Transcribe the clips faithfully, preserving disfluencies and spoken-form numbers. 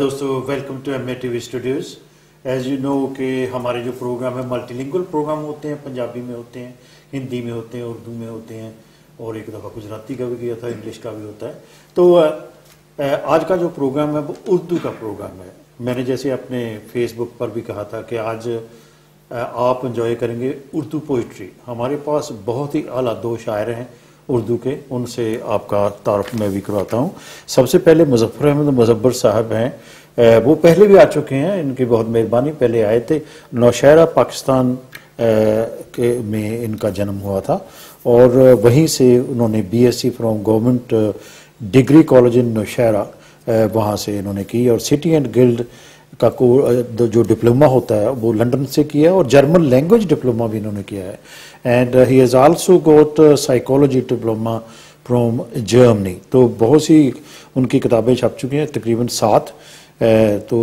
दोस्तों, welcome to M A T V studios. As you know कि हमारे जो प्रोग्राम है मल्टीलिंगुअल प्रोग्राम होते हैं, पंजाबी में होते हैं, हिंदी में होते हैं, उर्दू में होते हैं और एक दफ़ा गुजराती का भी किया था, इंग्लिश का भी होता है। तो आज का जो प्रोग्राम है वो उर्दू का प्रोग्राम है। मैंने जैसे अपने फेसबुक पर भी कहा था कि आज आप इंजॉय करेंगे उर्दू पोइट्री। हमारे पास बहुत ही आला दो शायर हैं उर्दू के, उनसे आपका तारुफ मैं भी करवाता हूँ। सबसे पहले मुजफ्फर अहमद मुजफ्फर साहब हैं, वो पहले भी आ चुके हैं, इनकी बहुत मेहरबानी। पहले आए थे, नौशहरा पाकिस्तान के में इनका जन्म हुआ था और वहीं से उन्होंने BSc from government degree college in Nowshera वहाँ से इन्होंने की और सिटी एंड गिल्ड का को जो डिप्लोमा होता है वो लंदन से किया और जर्मन लैंग्वेज डिप्लोमा भी इन्होंने किया है। And he has also got psychology diploma from Germany. तो बहुत सी उनकी किताबें छप चुकी हैं, तकरीबन सात। तो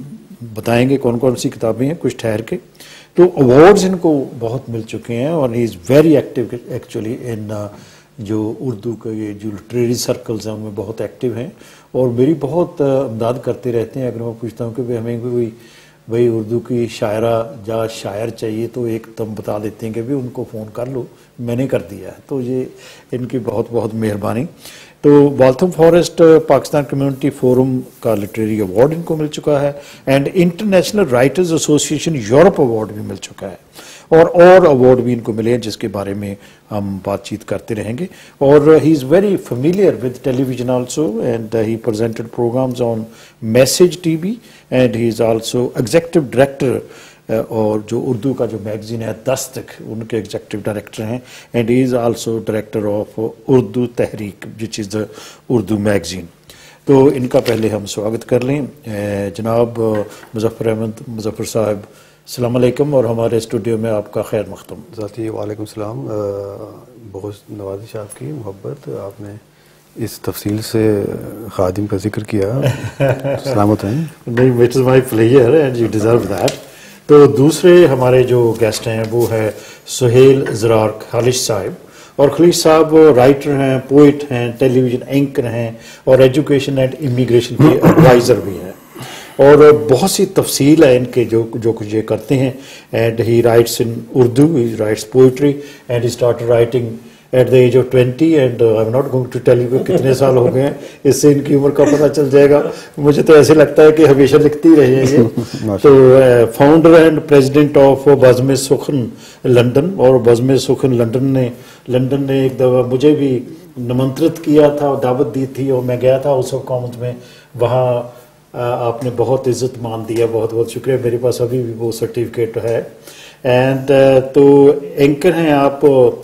बताएंगे कौन कौन सी किताबें हैं कुछ ठहर के। तो अवार्ड्स इनको बहुत मिल चुके हैं और he is very active actually in जो उर्दू के ये जो लिटरेरी सर्कल्स हैं उनमें बहुत एक्टिव हैं और मेरी बहुत इमदाद करते रहते हैं। अगर मैं पूछता हूँ कि भाई हमें कोई भाई उर्दू की शायरा या शायर चाहिए तो एक तुम बता देते हैं कि भाई उनको फ़ोन कर लो, मैंने कर दिया है। तो ये इनकी बहुत बहुत मेहरबानी। तो Waltham Forest Pakistan community forum का लिटरेरी अवार्ड इनको मिल चुका है and international writers association Europe award भी मिल चुका है और और अवार्ड भी इनको मिले हैं जिसके बारे में हम बातचीत करते रहेंगे। और he is very familiar with television also and he presented programmes on message TV and he is also executive director और जो उर्दू का जो मैगजीन है दस्तक, उनके एग्जीक्यूटिव डायरेक्टर हैं and he is also director of Urdu Tehreek which is the Urdu magazine. तो इनका पहले हम स्वागत कर लें। जनाब मुजफ्फर अहमद मुजफ्फर साहब, अस्सलाम वालेकुम और हमारे स्टूडियो में आपका खैर मख्तम। साथी वालेकुम सलाम। बहुत नवाजिश आपकी, मोहब्बत, आपने इस तफसील से खादिम का जिक्र किया। सलामत हैं। नहीं, it is my player and you deserve that. तो दूसरे हमारे जो गेस्ट हैं वो है सोहेल, ज़रार, खालिश साहब। और खलीश साहब राइटर हैं, पोइट हैं, टेलीविज़न एंकर हैं और एजुकेशन एंड इमिग्रेशन के एडवाइज़र भी हैं और बहुत सी तफसील है इनके जो जो कुछ ये करते हैं। And he writes in Urdu, he writes poetry and he start writing at the age of twenty and I am not going to tell you कितने साल हो गए हैं, इससे इनकी उम्र का पता चल जाएगा। मुझे तो ऐसे लगता है कि हमेशा लिखते ही रहे हैं ये। तो founder and president of Bazm Sukhan London, और बज़्म सुखन लंदन ने लंदन ने एक दफ़ा मुझे भी निमंत्रित किया था, दावत दी थी और मैं गया था उस हुकूमत में। वहाँ आपने बहुत इज़्ज़त मान दिया, बहुत बहुत शुक्रिया। मेरे पास अभी भी वो सर्टिफिकेट है। एंड तो एंकर हैं आप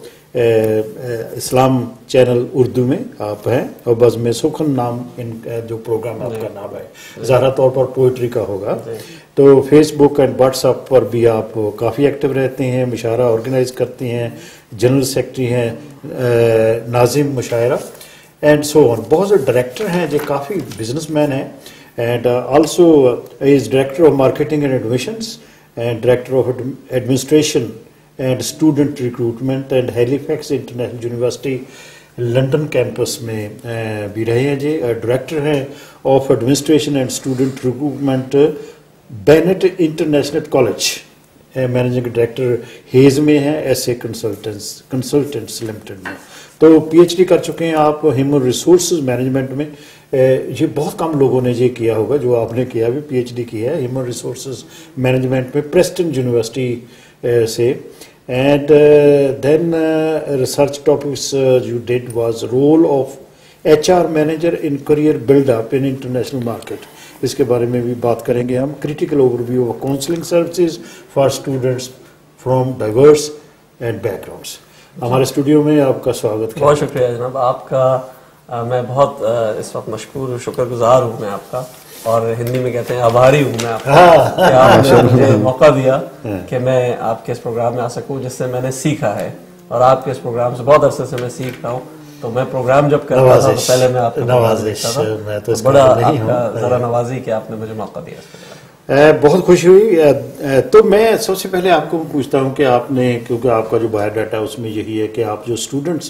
इस्लाम चैनल उर्दू में आप हैं और बज़्म सुखन नाम इन जो प्रोग्राम आपका नाम है, ज़्यादा तौर पर पोइट्री का होगा। तो फेसबुक एंड व्हाट्सएप पर भी आप काफ़ी एक्टिव रहते हैं, मुशायरा ऑर्गेनाइज करते हैं, जनरल सेक्रेटरी हैं नाजिम मुशायरा एंड सो ऑन। बहुत से डायरेक्टर हैं जो काफ़ी बिजनेसमैन हैं and uh, also uh, is director of marketing and admissions and director of ad administration and student recruitment and Halifax International University London campus में uh, भी रहे हैं जी। डायरेक्टर हैं of administration and student recruitment Bennett international college, managing director हेज में हैं S A consultants consultants limited में। तो पीएचडी कर चुके हैं आप ह्यूमन रिसोर्सेज मैनेजमेंट में। ये बहुत कम लोगों ने ये किया होगा जो आपने किया, भी पीएचडी किया है ह्यूमन रिसोर्सेज मैनेजमेंट में प्रेस्टन यूनिवर्सिटी से। And then research topics you did was role of HR manager in career buildup in international market. इसके बारे में भी बात करेंगे हम। Critical overview of counselling services for students from diverse and backgrounds. हमारे स्टूडियो में आपका स्वागत है। बहुत शुक्रिया जनाब आपका। आ, मैं बहुत आ, इस वक्त मशकूर शुक्रगुजार हूँ मैं आपका, और हिंदी में कहते हैं आभारी हूँ मैं आपका कि आपने मुझे मौका दिया कि मैं आपके इस प्रोग्राम में आ सकूँ जिससे मैंने सीखा है, और आपके इस प्रोग्राम से बहुत अरसे से मैं सीख रहा हूँ। तो मैं प्रोग्राम जब कर रहा था तो पहले मैं आपको नवाजिश मैं तो बड़ा आपका ज़रा नवाजी कि आपने मुझे मौका दिया। बहुत खुशी हुई। तो मैं सबसे पहले आपको पूछता हूँ कि आपने, क्योंकि आपका जो बायोडाटा है उसमें यही है कि आप जो स्टूडेंट्स हैं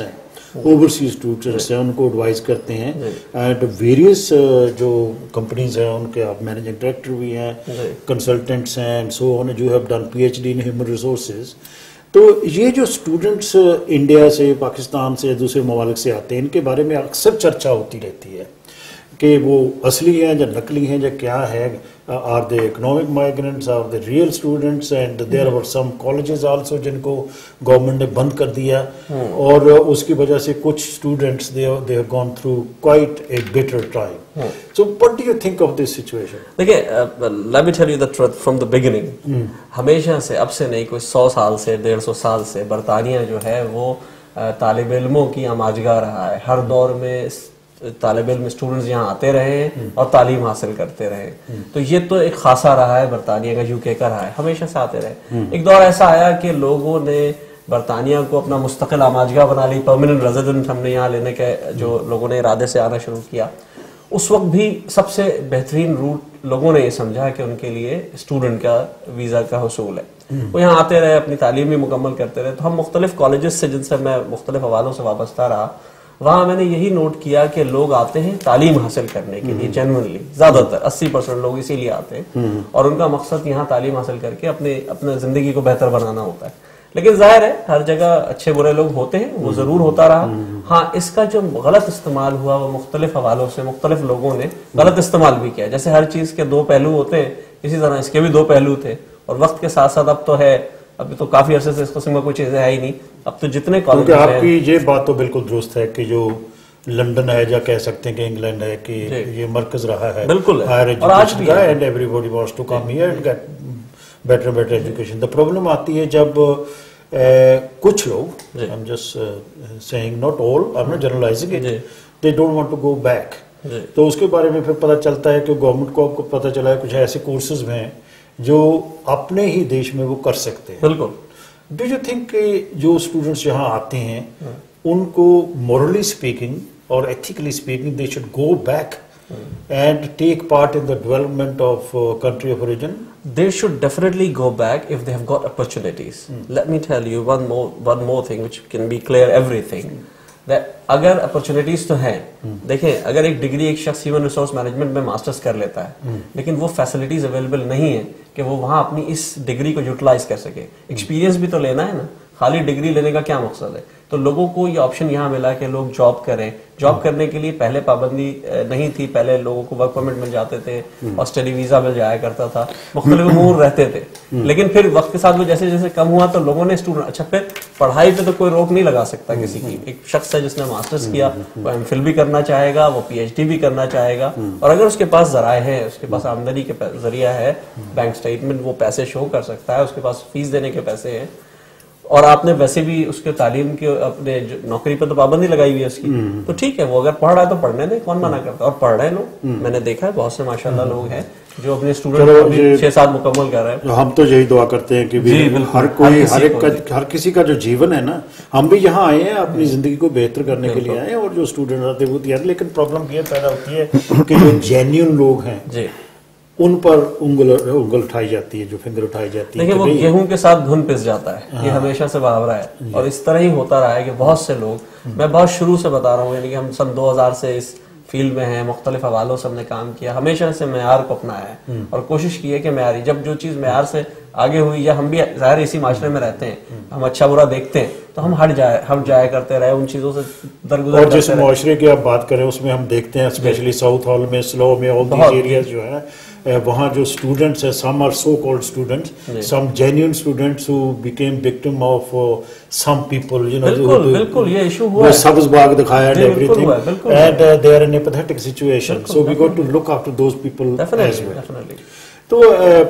ओवरसीज स्टूडेंट्स हैं उनको एडवाइस करते हैं, एंड वेरियस जो कंपनीज हैं उनके आप मैनेजिंग डायरेक्टर भी हैं, कंसल्टेंट्स हैं एंड सो ऑन, जो have done PhD in human resources. तो ये जो स्टूडेंट्स इंडिया से, पाकिस्तान से, दूसरे ममालिक से आते हैं, इनके बारे में अक्सर चर्चा होती रहती है कि वो असली हैं या नकली हैं या क्या है, are they economic migrants, are they real students, and there are some colleges also जिनको गवर्नमेंट ने बंद कर दिया, और उसकी वजह से कुछ students they they have gone through quite a bitter time. So what do you think of this situation? देखिए, let me tell you the truth from the beginning, हमेशा से, अब से नहीं, कोई सौ साल से, डेढ़ सौ साल से बरतानिया जो है वो तालिब इल्मों की आमाजगाह रहा है। हर दौर में तालिब इल्म स्टूडेंट्स यहाँ आते रहे और तालीम हासिल करते रहे। तो ये तो एक खासा रहा है बरतानिया का, यूके का रहा है, हमेशा से आते रहे। एक दौर ऐसा आया कि लोगों ने बरतानिया को अपना मुस्तकिल आमाजगाह बना ली, परमानेंट रेजिडेंट हमने यहाँ लेने के जो लोगों ने इरादे से आना शुरू किया। उस वक्त भी सबसे बेहतरीन रूट लोगों ने ये समझा कि उनके लिए स्टूडेंट का वीज़ा का हुसूल है। वो यहाँ आते रहे, अपनी तालीम भी मुकम्मल करते रहे। तो हम मुख्तलिफ कॉलेजेस से, जिनसे मैं मुख्तलिफ हवालों से वाबस्ता रहा, वहाँ मैंने यही नोट किया कि लोग आते हैं तालीम हासिल करने के लिए, जेन्युइनली ज्यादातर अस्सी परसेंट लोग इसीलिए आते हैं, और उनका मकसद यहाँ तालीम हासिल करके अपने अपने जिंदगी को बेहतर बनाना होता है। लेकिन जाहिर है हर जगह अच्छे बुरे लोग होते हैं, वो जरूर होता रहा। हाँ, इसका जो गलत इस्तेमाल हुआ वो मुख्तलिफ हवालों से मुख्तलिफ लोगों ने गलत इस्तेमाल भी किया। जैसे हर चीज के दो पहलू होते हैं, इसी तरह इसके भी दो पहलू थे, और वक्त के साथ साथ अब तो है, अभी तो काफी अरसे से इस किस्म का कोई चीजें है ही नहीं। अब तो जितने कॉलेज, आपकी ये बात तो बिल्कुल दुरुस्त है कि जो लंदन है, या कह सकते हैं कि इंग्लैंड है, कि ये मरकज रहा है बिल्कुल हायर एजुकेशन का, and everybody wants to come here and get better better education. The problem आती है जब Uh, कुछ लोग, I am just saying not all, I am not generalizing it, they don't want to go back. तो उसके बारे में फिर पता चलता है कि गवर्नमेंट को आपको पता चला है कुछ ऐसे कोर्सेज हैं जो अपने ही देश में वो कर सकते हैं। बिल्कुल। डू यू थिंक कि जो स्टूडेंट्स यहाँ आते हैं उनको मॉरली स्पीकिंग और ethically speaking they should go back and take part in the development of uh, country of origin? They should definitely go back if they have got opportunities. Hmm. Let me tell you one more one more thing which can be clear everything. Hmm. That अगर opportunities तो हैं, hmm. देखें, अगर एक degree एक शख्स human resource management में masters कर लेता है, hmm. लेकिन वो फैसिलिटीज अवेलेबल नहीं है कि वो वहाँ अपनी इस डिग्री को यूटिलाइज कर सके। एक्सपीरियंस भी तो लेना है ना, खाली डिग्री लेने का क्या मकसद है? तो लोगों को ये ऑप्शन यहाँ मिला कि लोग जॉब करें। जॉब करने के लिए पहले पाबंदी नहीं थी, पहले लोगों को वर्क परमिट मिल जाते थे और स्टडी वीजा मिल जाया करता था, मुख्तलिफ उमूर रहते थे। लेकिन फिर वक्त के साथ वो जैसे जैसे कम हुआ तो लोगों ने स्टूडेंट, अच्छा फिर पढ़ाई पे तो कोई रोक नहीं लगा सकता किसी की। एक शख्स है जिसने मास्टर्स किया, वो एमफिल भी करना चाहेगा, वो पीएचडी भी करना चाहेगा, और अगर उसके पास जराए हैं, उसके पास आमदनी के जरिया है, बैंक स्टेटमेंट, वो पैसे शो कर सकता है, उसके पास फीस देने के पैसे हैं, और आपने वैसे भी उसके तालीम के अपने नौकरी पर तो पाबंदी लगाई हुई है उसकी, तो ठीक है, वो अगर पढ़ रहा है तो पढ़ने दे, कौन मना करता है। और पढ़ रहे हैं लोग, मैंने देखा है बहुत से माशाल्लाह लोग हैं जो अपने स्टूडेंट छह सात मुकम्मल कर रहे हैं। हम तो यही दुआ करते हैं कि भी हर कोई, हर एक का, हर किसी का जो जीवन है ना, हम भी यहाँ आए हैं अपनी जिंदगी को बेहतर करने के लिए आए हैं, और जो स्टूडेंट आते हैं वो तैयार। लेकिन प्रॉब्लम ये पैदा होती है कि जो जेन्युइन लोग हैं जी, उन पर उंगल उंगल उठाई जाती है, जो फिंगर उठाई जाती है। देखिए, वो गेहूं के साथ धुन पिस जाता है, ये हमेशा से मुहावरा है, और इस तरह ही होता रहा है कि बहुत से लोग, मैं बहुत शुरू से बता रहा हूँ, यानी कि हम सन दो हज़ार से इस फील्ड में हैं, मुख्तलिफ हवालों से हमने काम किया, हमेशा से मेयार को अपनाया है और कोशिश की है कि मेयारी, जब जो चीज़ मेयार से आगे हुई, या हम भी ज़ाहिर इसी माशरे में रहते हैं, हम अच्छा बुरा देखते हैं, तो हम हट जाए हम जाया करते रहे, उन चीज़ों से दरगुजर। और जिस माशरे की आप बात करें उसमें हम देखते हैं, स्पेशली साउथ हॉल में, स्लो में, ऑल दीज एरियाज जो है, वहाँ जो स्टूडेंट्स हैं, some are so called students, some genuine students who became victim of some people, you know, बिल्कुल बिल्कुल ये इशू हुआ है, सब्ज बाग दिखाया and everything, and they are in a pathetic situation, so we got to look after those people as well. तो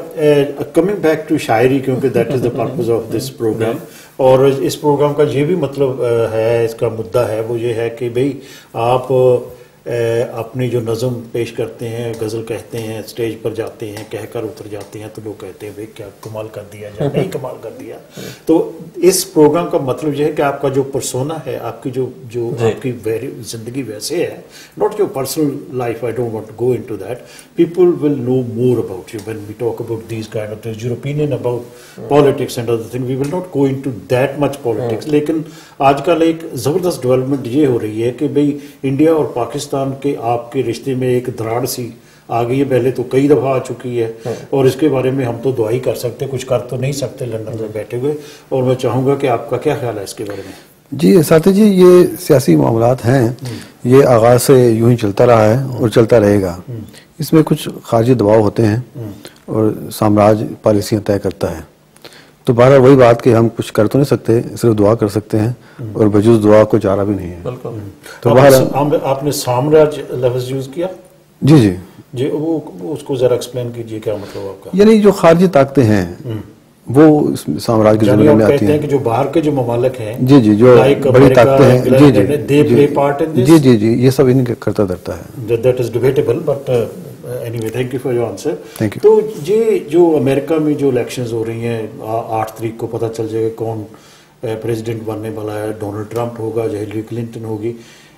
coming back to शायरी, क्योंकि that is the purpose of this program, और इस प्रोग्राम का ये भी मतलब uh, है, इसका मुद्दा है वो ये है कि भाई आप अपनी जो नज़म पेश करते हैं, गज़ल कहते हैं, स्टेज पर जाते हैं, कहकर उतर जाते हैं तो लोग कहते हैं भाई क्या कमाल कर दिया या नहीं कमाल कर दिया। तो इस प्रोग्राम का मतलब यह है कि आपका जो पर्सोना है, आपकी जो जो आपकी वेरी जिंदगी वैसे है, not your personal life, I don't want to go into that, people will know more about you when we talk about these kind of things, your opinion about politics and other thing, we will not go into that much politics. लेकिन आजकल एक ज़बरदस्त development ये हो रही है कि भाई इंडिया और पाकिस्तान के आपके रिश्ते में एक दरार सी आ गई है, पहले तो कई दफा आ चुकी है और इसके बारे में हम तो दुआ ही कर सकते, कुछ कर तो नहीं सकते लंदन में बैठे हुए। और मैं चाहूंगा कि आपका क्या ख्याल है इसके बारे में? जी साथी जी, ये सियासी मामलात हैं, ये आगाज से यूं ही चलता रहा है और चलता रहेगा। इसमें कुछ खारजी दबाव होते हैं और साम्राज्य पॉलिसियां तय करता है। तो बारह वही बात कि हम कुछ कर तो नहीं सकते, सिर्फ दुआ कर सकते हैं और बजूज दुआ को चारा भी नहीं है। तो आप, आपने साम्राज्य लफ्ज यूज किया? जी जी जी, वो उसको जरा एक्सप्लेन कीजिए, क्या मतलब आपका? यानी जो खारजी ताकतें हैं वो साम्राज्य के ज़िम्मे में आती हैं। कि जो बाहर के जो ममालिक हैं, जी जी, जो बड़ी ताकतें हैं, जी जी, they play part in this. जी जी जी, ये सब इनके करता धरता है। That is debatable, but anyway thank you for your answer. Thank you. तो ये जो अमेरिका में जो इलेक्शंस हो रही हैं, आठ तारीख को पता चल जाएगा कौन प्रेसिडेंट बनने वाला है, डोनाल्ड ट्रंप होगा, हिलरी क्लिंटन होगी।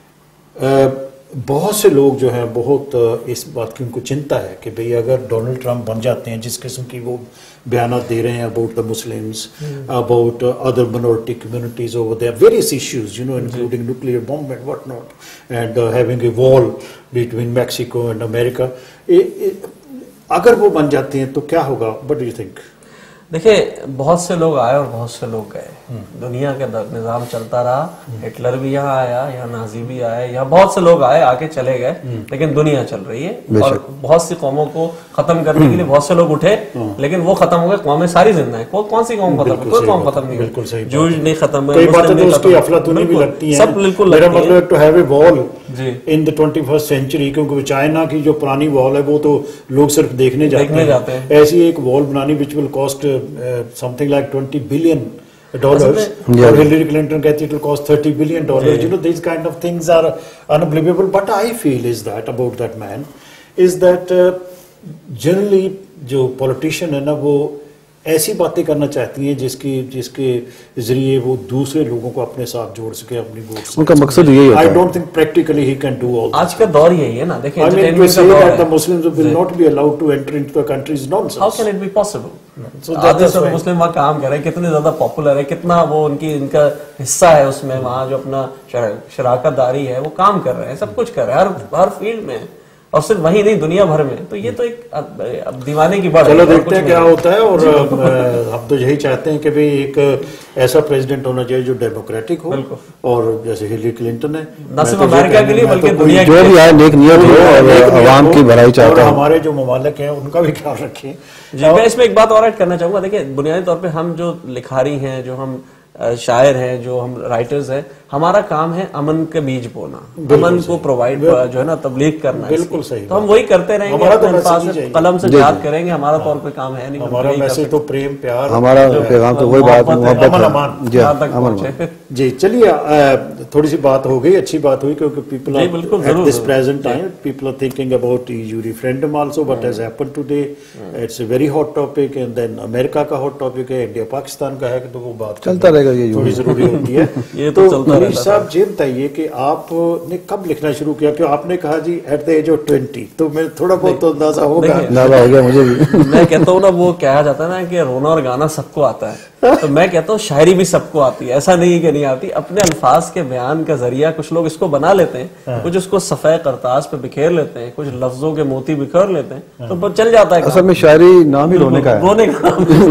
बहुत से लोग जो हैं बहुत इस बात की उनको चिंता है कि भाई अगर डोनाल्ड ट्रंप बन जाते हैं, जिस किस्म की वो बयान दे रहे हैं about the Muslims, about other minority communities over there, various issues, you know, including nuclear bomb and what not, and having a wall between Mexico and America, अगर वो बन जाते हैं तो क्या होगा? What do you think? देखिए, बहुत से लोग आए और बहुत से लोग गए, दुनिया का निजाम चलता रहा, हिटलर भी यहाँ आया, यहाँ नाजी भी आए, यहाँ बहुत से लोग आए, आके चले गए, लेकिन दुनिया चल रही है और बहुत सी कौमों को खत्म करने के लिए बहुत से लोग उठे, लेकिन वो खत्म हो गए, कौमें सारी जिंदा है। को, कौन सी कौम खत्म है? कोई कौम खत्म नहीं हुई, जूज नहीं खत्म हुए, सब बिल्कुल in the twenty first century, क्योंकि चाइना की जो पुरानी वॉल है वो तो लोग सिर्फ देखने जाते हैं, ऐसी एक वॉल बनानी which will cost something like twenty billion dollars, or Hillary Clinton कहती है it will cost thirty billion dollars. You know, these kind of things are unbelievable. But I feel is that about that man is that uh, generally जो politician है ना, वो ऐसी बातें करना चाहती हैं जिसकी जिसके जरिए वो दूसरे लोगों को अपने साथ जोड़ सके, अपनी वोट। उनका मकसद यही होता है। I don't think practically he can do all. आज का दौर यही है ना, देखिए, I mean to say that the Muslims will not be allowed to enter into the country is nonsense. How can it be possible? So आधे सब मुस्लिम वहाँ काम कर रहे हैं, कितने ज्यादा पॉपुलर है, कितना वो उनकी इनका हिस्सा है उसमें, वहाँ जो अपना शराकतदारी है वो काम कर रहे हैं, सब कुछ कर रहे हैं हर हर फील्ड में, और सिर्फ वही नहीं दुनिया भर में। तो ये तो एक अब दीवाने की बात है। चलो देखते हैं क्या होता है। और हम तो यही चाहते हैं कि भाई एक ऐसा प्रेसिडेंट होना चाहिए जो डेमोक्रेटिक हो, और जैसे हिलरी क्लिंटन है, न सिर्फ अमेरिका के लिए बल्कि दुनिया जो भी आए नेक नियत हो और आवाम की भलाई चाहता है। हमारे जो ममालिक हैं उनका भी ख्याल रखें। जी, मैं इसमें एक बात और ऐड करना चाहूंगा। देखिए, बुनियादी तौर पे हम जो लिखारी हैं, जो हम शायर हैं, जो हम राइटर्स हैं, हमारा काम है अमन के बीज बोना, अमन को प्रोवाइड जो है ना तब्लीग करना। बिल्कुल सही। तो हम वही करते रहेंगे, अपने कलम से याद करेंगे, हमारा तौर पे काम है नहीं। हमारा मैसेज तो प्रेम प्यार, हमारा पैगाम तो वही बात, मोहब्बत जी। चलिए, थोड़ी सी बात हो गई, अच्छी बात हुई, क्योंकि people at this present time people are thinking about EU referendum also, what has happened today, it's a very hot topic, and then America का हॉट टॉपिक है, इंडिया पाकिस्तान का है, तो वो बात चलता रहेगा, ये थोड़ी जरूरी होती है। ये तो चलता खलीश साहब, ये बताइए कि आपने कब लिखना शुरू किया? क्यों आपने कहा जी at the age of twenty, तो मैं थोड़ा बहुत तो अंदाजा होगा। अंदाजा हो गया मुझे भी। मैं कहता हूँ ना, वो कहा जाता है ना कि रोना और गाना सबको आता है, तो मैं कहता हूँ शायरी भी सबको आती है, ऐसा नहीं कि नहीं आती। अपने अल्फाज के बयान का जरिया कुछ लोग इसको बना लेते हैं, कुछ उसको सफ़ेद करतास पे बिखेर लेते हैं, कुछ लफ्जों के मोती बिखेर लेते हैं, तो चल जाता है। असल में शायरी नाम ही रोने का है, रोने का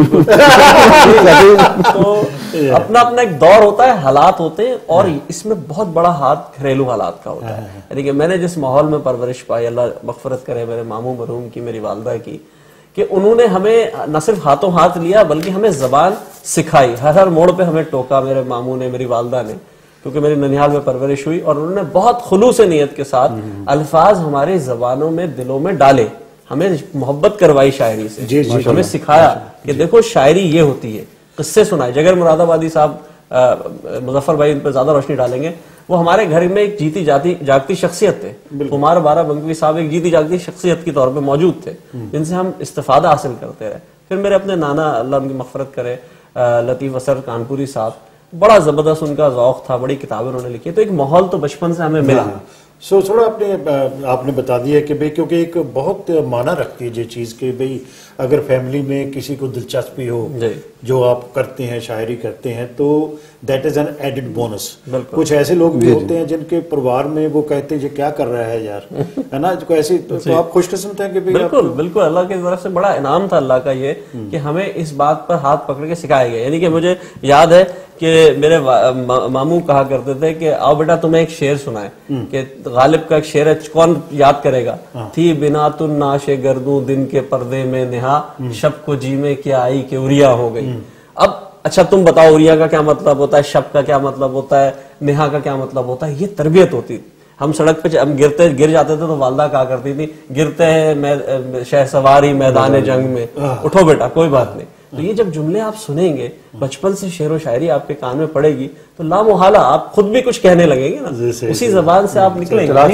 तो अपना अपना एक दौर होता है, हालात होते हैं, और इसमें बहुत बड़ा हाथ घरेलू हालात का होता है। यानी कि मैंने जिस माहौल में परवरिश पाई, अल्लाह मग़फ़िरत करे मेरे मामू मरहूम की, मेरी वालदा की, कि उन्होंने हमें न सिर्फ हाथों हाथ लिया बल्कि हमें जबान सिखाई, हर हर मोड़ पे हमें टोका, मेरे मामू ने, मेरी वालदा ने, क्योंकि मेरी ननिहाल में परवरिश हुई, और उन्होंने बहुत खुलूस नियत के साथ अल्फाज हमारे जबानों में, दिलों में डाले, हमें मोहब्बत करवाई शायरी से, जी, जी, हमें सिखाया कि देखो शायरी ये होती है, किस्से सुनाए। जगर मुरादाबादी साहब, मुजफ्फर भाई इन पर ज्यादा रोशनी डालेंगे, वो हमारे घर में एक जीती जाती जागती शख्सियत थे। कुमार बारा बंकवी साहब एक जीती जागती शख्सियत के तौर पे मौजूद थे, जिनसे हम इस्तिफादा हासिल करते रहे। फिर मेरे अपने नाना, अल्लाह उनकी मग़फ़िरत करे, लतीफ़ असर कानपुरी साहब, बड़ा जबरदस्त उनका ज़ौक़ था, बड़ी किताबें उन्होंने लिखी, तो एक माहौल तो बचपन से हमें मिला। सो so, थोड़ा आपने आपने बता दिया कि भाई, क्योंकि एक बहुत माना रखती है ये चीज़ कि भाई अगर फैमिली में किसी को दिलचस्पी हो जो आप करते हैं, शायरी करते हैं, तो that is an added bonus. कुछ ऐसे लोग भी होते हैं जिनके परिवार में वो कहते हैं ये क्या कर रहा है यार, है ना, जो ऐसे तो, तो आप खुशकिस्मत हैं कि भाई बिल्कुल बिल्कुल अल्लाह की तरफ से बड़ा इनाम था अल्लाह का ये कि हमें इस बात पर हाथ पकड़ के सिखाया गया। यानी कि मुझे याद है कि मेरे मा, मामू कहा करते थे कि आओ बेटा तुम्हें एक शेर सुनाए, कि गालिब का एक शेर है, कौन याद करेगा, थी बिना तुम नाशे गर्दू दिन के पर्दे में निहा, शब को जी में क्या आई कि उरिया हो गई। अब अच्छा तुम बताओ उरिया का क्या मतलब होता है, शब का क्या मतलब होता है, नेहा का क्या मतलब होता है। ये तरबियत होती थी। हम सड़क पे हम गिरते गिर जाते थे तो वालदा कहा करती थी, गिरते हैं शहसवारी मैदान जंग में, उठो बेटा कोई बात नहीं। तो ये जब जुमले आप सुनेंगे, बचपन से शेर व शायरी आपके कान में पड़ेगी, तो लामोहाला आप खुद भी कुछ कहने लगेंगे ना, उसी जबान से आप निकलेंगे, चराग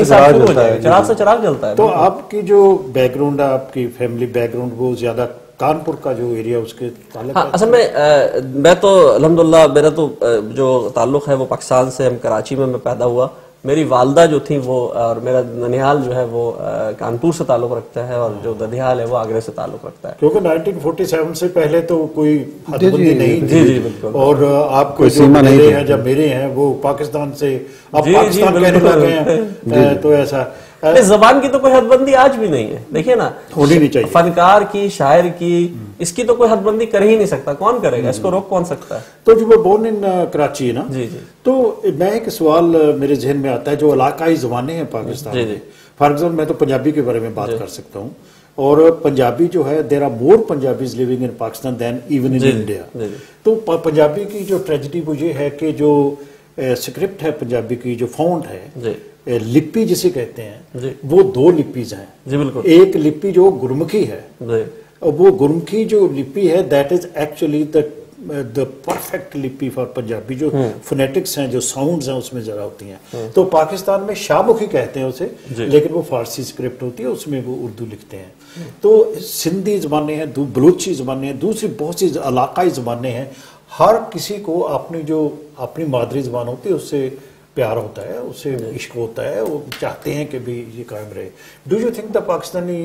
से चराग जलता है। तो आपकी जो बैकग्राउंड है, आपकी फैमिली बैकग्राउंड, वो ज्यादा कानपुर का जो एरिया उसके ताल्लुक? हाँ, असल में आ, मैं तो अल्हम्दुलिल्लाह मेरा तो आ, जो ताल्लुक है वो पाकिस्तान से, हम कराची में मैं पैदा हुआ। मेरी वालदा जो थी वो, और मेरा ननिहाल जो है वो कानपुर से ताल्लुक रखता है, और जो ददियाल है वो आगरे से ताल्लुक रखता है। क्योंकि नाइनटीन फोर्टी सेवन से पहले तो कोई हदबंदी नहीं थी। जी जी बिल्कुल। और आपको जो मेरे हैं, जब मेरे हैं वो पाकिस्तान से, अब पाकिस्तान कहने लगे हैं, तो ऐसा जबान की तो कोई हदबंदी आज भी नहीं है। देखिए ना, होनी नहीं चाहिए। फनकार की, शायर की, इसकी तो कोई हदबंदी कर ही नहीं सकता। कौन करेगा इसको, रोक कौन सकता है? तो जो वो बोर्न इन कराची है ना, जी जी, तो मैं एक सवाल मेरे जहन में आता है, जो इलाकाई ज़बानें हैं पाकिस्तान में, फॉर एग्जाम्पल मैं तो पंजाबी के बारे में बात कर सकता हूँ, और पंजाबी जो है, there are more Punjabis living in Pakistan than even in India. तो पंजाबी की जो ट्रेजेडी वो ये है कि जो स्क्रिप्ट है पंजाबी की, जो फॉन्ट है, लिपि जिसे कहते हैं, वो दो लिपीज हैं। जी बिल्कुल। एक लिपि जो गुरमुखी है, और वो गुरमुखी जो लिपि है, that is actually the the perfect लिपि फॉर पंजाबी। जो फोनेटिक्स हैं, जो साउंड्स हैं, उसमें जरा होती हैं। तो पाकिस्तान में शाहमुखी कहते हैं उसे, लेकिन वो फारसी स्क्रिप्ट होती है, उसमें वो उर्दू लिखते हैं। तो सिंधी ज़बानें हैं, बलूची ज़बानें हैं, दूसरी बहुत सी इलाकाई ज़बानें हैं। हर किसी को अपनी जो अपनी मादरी ज़बान होती है उससे प्यार होता है, उससे इश्क होता है, वो चाहते हैं कि भी ये कायम रहे। Do you think the Pakistani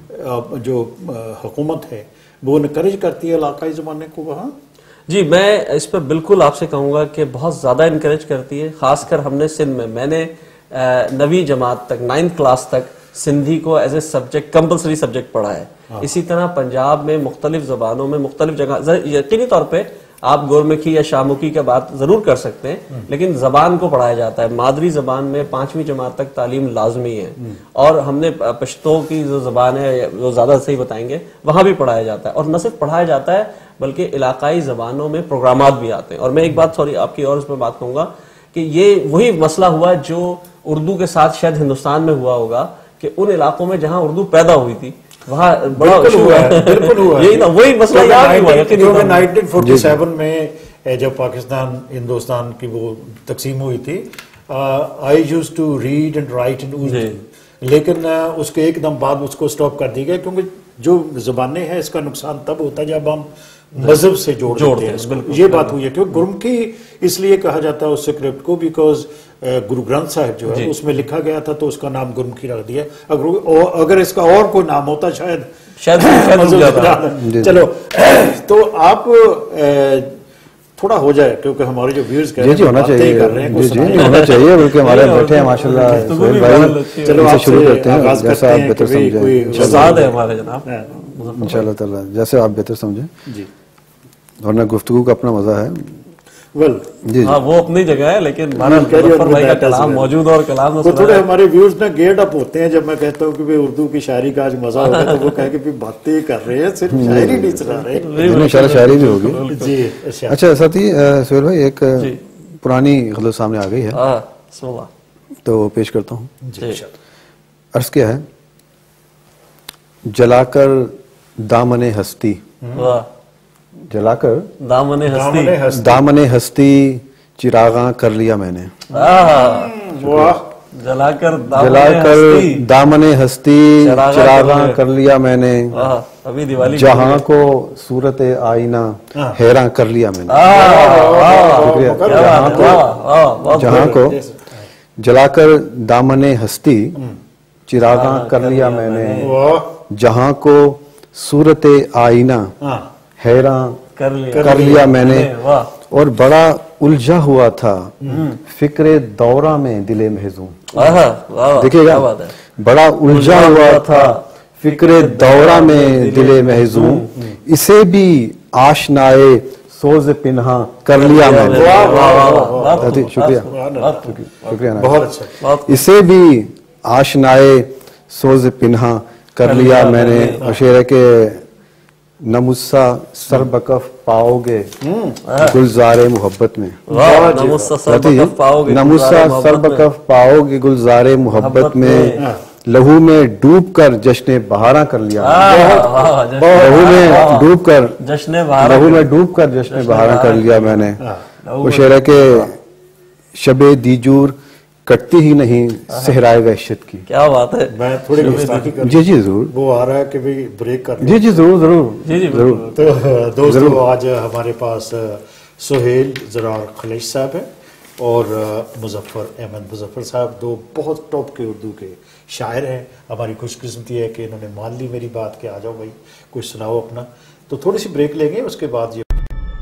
जो हुकूमत है वो इनकरेज करती है इलाकाई ज़बानें को वहाँ? जी, मैं इस पर बिल्कुल आपसे कहूँगा कि बहुत ज़्यादा इनकरेज करती है। ख़ासकर हमने सिंध में, मैंने नवीं जमात तक, नाइन्थ क्लास तक सिंधी को as a subject, compulsory subject पढ़ा है। हाँ। इसी तरह पंजाब में मुख्तलिफ ज़बानों में मुख्तलिफ जगह, यकीनी तौर पर आप गोरमुखी या शाहमुखी की बात जरूर कर सकते हैं, लेकिन जबान को पढ़ाया जाता है। मादरी जबान में पांचवी जमात तक तालीम लाजमी है, और हमने पश्तो की जो जबान है, वो ज्यादा सही बताएंगे, वहां भी पढ़ाया जाता है। और न सिर्फ पढ़ाया जाता है बल्कि इलाकाई जबानों में प्रोग्रामात भी आते हैं। और मैं एक बात, सॉरी आपकी और इस पर बात कहूंगा कि ये वही मसला हुआ जो उर्दू के साथ शायद हिंदुस्तान में हुआ होगा, कि उन इलाकों में जहाँ उर्दू पैदा हुई थी वहाँ बड़ा हुआ है, बिल्कुल हुआ यही ना, वही मसला याद हुआ है। नाइनटीन फोर्टी सेवन में जब पाकिस्तान हिंदुस्तान की वो तकसीम हुई थी, I used to read and write in Urdu, लेकिन uh, उसके एकदम बाद उसको स्टॉप कर दी गई, क्योंकि जो जबानें हैं इसका नुकसान तब होता है जब हम मजहब से जोड़ देते हैं। ये बात हुई है, क्योंकि गुरमुखी इसलिए कहा जाता है उस स्क्रिप्ट को, बिकॉज गुरु ग्रंथ साहिब जो है उसमें लिखा गया था, तो उसका नाम गुरमुखी रख दिया। अगर अगर इसका और कोई नाम होता शायद शायद, शायद चलो तो आप थोड़ा हो जाए, क्योंकि हमारे जो व्यूअर्स कह रहे हैं होना चाहिए कर रहे हैं, जी जी होना चाहिए, बल्कि हमारे बैठे हैं माशाल्लाह सोहेल भाई। चलो आप शुरू करते हैं, जैसा आप बेहतर समझें। उस्ताद है हमारे जनाब, इंशाल्लाह ताला जैसे आप बेहतर समझें जी। वरना गुफ्तगू का अपना मजा है। वेल जी, हाँ वो अपनी जगह है, लेकिन मुज़फ्फर भाई का कलाम मौजूद और कलाम तो थोड़े हमारे व्यूज ना गेट अप होते हैं जब मैं कहता हूँ कि भाई उर्दू की शायरी का आज मजा होगा, तो वो कहे कि बातें कर रहे हैं, सिर्फ शायरी नहीं चला रहे, इंशाल्लाह शायरी भी होगी जी। अच्छा साथी सोहेल भाई, एक पुरानी गज़ल सामने आ गई है, तो पेश करता हूँ। अर्ज क्या है, जलाकर दामने हस्ती, जलाकर दामने हस्ती, दामने हस्ती चिरागा कर लिया मैंने। वाह, जलाकर जलाकर दामने हस्ती चिरागा कर लिया मैंने। अभी दिवाली जहां को सूरत आईना हैरान कर लिया मैंने। जहां को जहां को जलाकर दामने हस्ती चिरागा कर लिया मैंने। जहां को सूरत आईना हैरान कर लिया, कर लिया मैंने। और बड़ा उलझा हुआ था फिक्रे दौरा में दिले महजूम। देखिएगा, बड़ा उलझा हुआ था फिक्रे दौरा में दिले महजूम, इसे भी आशनाए सोज पिन्हा कर लिया मैंने। शुक्रिया शुक्रिया बहुत अच्छा। इसे भी आशनाए सोज पिन्हा कर लिया मैंने। और शेर है के न मुस्सा सरबकफ पाओगे गुलजारे मोहब्बत में। न मुस्सा सरबकफ पाओगे गुलजारे मोहब्बत में। लहू में डूब कर जश्न बहारा कर लिया। लहू में डूब कर जश्न लहू में डूब कर जश्न बहारा कर लिया मैंने। वो शेर है के शबे दीजूर कटती ही नहीं सहराए वहशत की। क्या बात है। मैं थोड़ी गुस्ताखी कर जी जी जरूर। वो आ रहा है कि भाई ब्रेक कर जी जी जरूर जरूर जी जी जरूर। तो दोस्तों आज हमारे पास सोहेल, जरार, खलीश साहब है और मुजफ्फर, अहमद मुजफ्फर साहब, दो बहुत टॉप के उर्दू के शायर हैं। हमारी खुशकिस्मती है कि इन्होंने मान ली मेरी बात कि आ जाओ भाई कुछ सुनाओ अपना। तो थोड़ी सी ब्रेक लेंगे, उसके बाद ये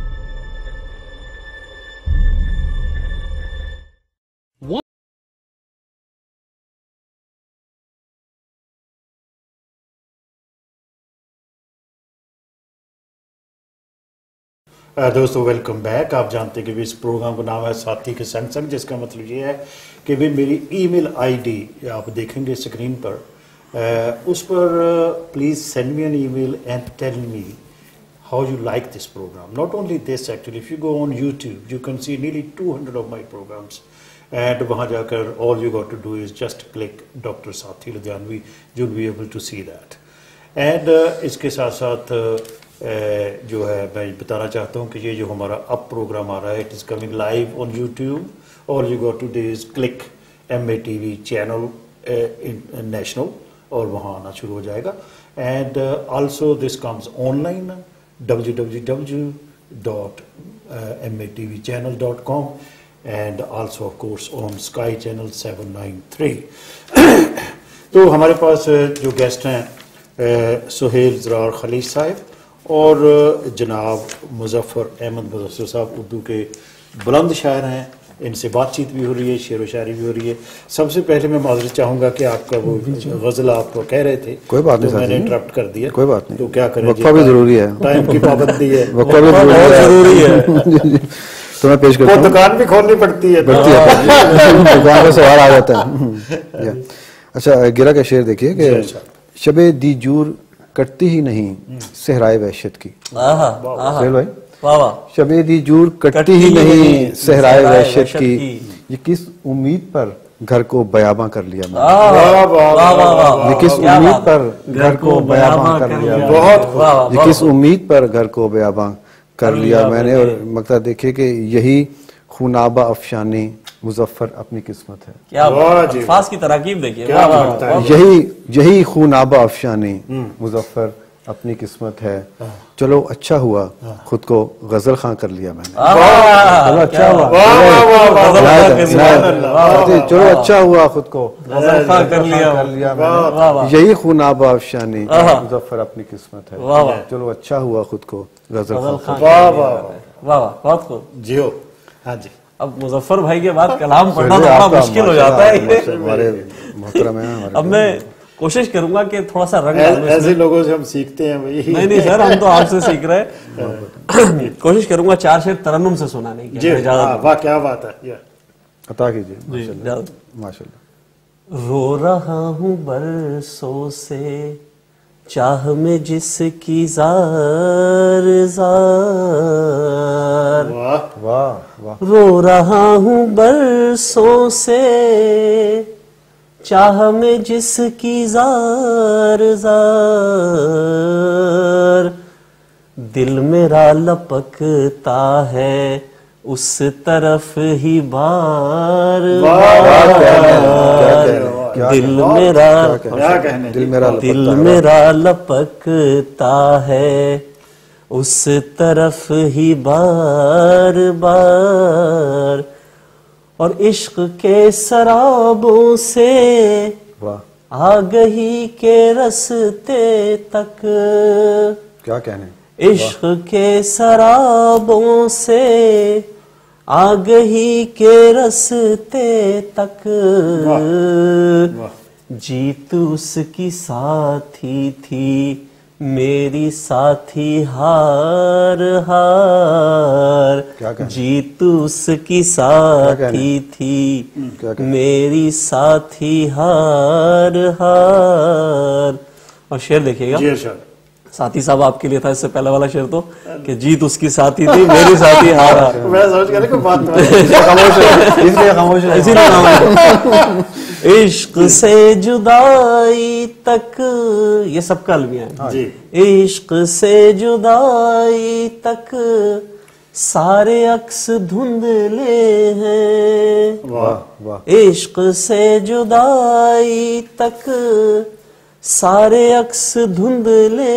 दोस्तों वेलकम बैक। आप जानते हैं कि इस प्रोग्राम का नाम है साथी के संग संग, जिसका मतलब ये है कि भी मेरी ईमेल आईडी आप देखेंगे स्क्रीन पर, उस पर please send me an email and tell me how you like this program. Not only this, actually if you go on YouTube you can see nearly two hundred of my programs and वहाँ जाकर all you got to do is just click doctor Sathi Ludhianvi, you will be able to see that. And इसके साथ साथ Uh, जो है मैं बताना चाहता हूँ कि ये जो हमारा अब प्रोग्राम आ रहा है, it is coming live on YouTube. All you got to do is click M A T V channel national और वहाँ आना शुरू हो जाएगा। And also this comes online W W W dot M A T V channel dot com and also of course on Sky channel seven nine three. तो हमारे पास जो guest हैं सोहेल, जरार, खलीश साहब और जनाब मुजफ्फर, अहमद मुजफ्फर साहब उर्दू के बुलंद शायर हैं। इनसे बातचीत भी हो रही है, शेर व शायरी भी हो रही है। सबसे पहले मैं माजरत चाहूँगा कि आपका वो गज़ल आप कह रहे थे, कोई बात नहीं, तो मैंने इंटरप्ट कर दिया। कोई बात नहीं, तो क्या करें, वक्फा भी जरूरी है, टाइम की पाबंदी है, वक्फा भी जरूरी है। तो मैं पेश करता हूँ। दुकान भी खोलनी पड़ती है, दुकान का सवाल आ जाता है। अच्छा, गिरा का शेर देखिए कि शबे दीजूर कटती ही नहीं सहराए वहशत की। सोहेल भाई, शबे दीजूर कटती ही नहीं सहराए वहशत की, ये किस उम्मीद पर घर को बयाबां कर लिया मैंने। ये किस उम्मीद पर घर को बयाबां कर लिया, ये किस उम्मीद पर घर को बयाबां कर लिया मैंने। और मकसद देखिए कि यही खूनाबा अफशानी मुजफ्फर अपनी किस्मत है। क्या अल्फाज की तरकीब देखिए, यही यही खूनाबा अफशानी मुजफ्फर अपनी किस्मत है। चलो अच्छा हुआ खुद को गजल खां कर लिया मैंने। चलो अच्छा हुआ, चलो अच्छा हुआ खुद को गजल खां कर लिया मैंने। यही खूनाबा अफशानी मुजफ्फर अपनी किस्मत है। चलो अच्छा हुआ खुद को गजल खां। वाह वाह वाह, बहुत खूब जियो। हाँ जी, अब मुजफ्फर भाई के बाद कलाम पढ़ना थोड़ा मुश्किल हो जाता है। हमारे मोहतरम हैं। अब मैं कोशिश करूंगा कि थोड़ा सा रंग, ऐसे लोगों से हम सीखते हैं भाई। नहीं नहीं सर, हम तो आपसे सीख रहे हैं। कोशिश करूंगा चार शेर तरन्नुम से सुनाने की। वाह क्या बात है, अता कीजिए। माशाल्लाह। रो रहा हूँ बरसों से चाह में जिसकी जार जार, वाह वाह वाह। रो रहा हूँ बरसों से चाह में जिसकी जार जार, दिल मेरा लपकता है उस तरफ ही बार क्या बार कहने, दिल मेरा क्या कहने, दिल मेरा दिल लपकता है। मेरा लपकता है उस तरफ ही बार बार, और इश्क के शराबों से वाह आ गई के रस्ते तक, क्या कहने, इश्क के शराबों से आ गई के रस्ते तक, जीत उसकी साथी थी मेरी साथी हार हार, क्या कहने? जीत उसकी साथी थी क्या कहने? मेरी साथी हार हार। और शेर देखिएगा, जी अर्शद। साथी साहब आपके लिए था इससे पहले वाला शेर तो, कि जीत उसकी साथी थी मेरी साथी हार हार। मैं समझ गया कोई बात खामोश है, इसलिए खामोश है। इसीलिए खामोश। इश्क से जुदाई तक, ये सबका अलविया है जी। इश्क से जुदाई तक सारे अक्स धुंधले हैं, वाह वाह इश्क से जुदाई तक सारे अक्स धुंधले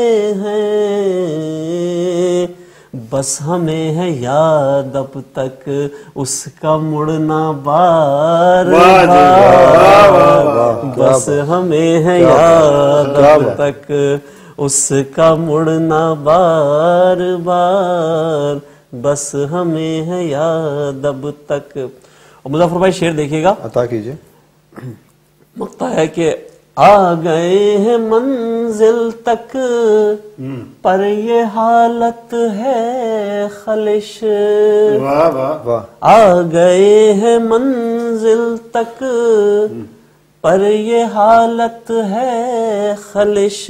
हैं, बस हमें है याद अब तक उसका मुड़ना बार वाह जी, वाह, वाह, बार, बस हमें है याद अब तक उसका मुड़ना बार बार, बस हमें है याद अब तक। और मुजफ्फर भाई शेर देखिएगा, अता कीजिए। मकता है कि आ गए हैं मंजिल तक पर ये हालत है खलिश, वाह वाह वाह आ गए हैं मंजिल तक पर ये हालत है खलिश,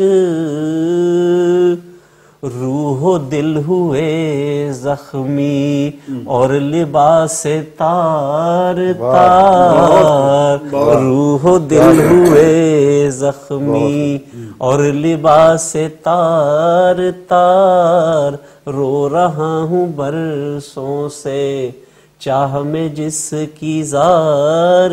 रूहो दिल हुए जख्मी और लिबास तार तार, रूहो दिल हुए जख्मी और लिबास तार तार, रो रहा हूँ बरसों से चाह में जिसकी जार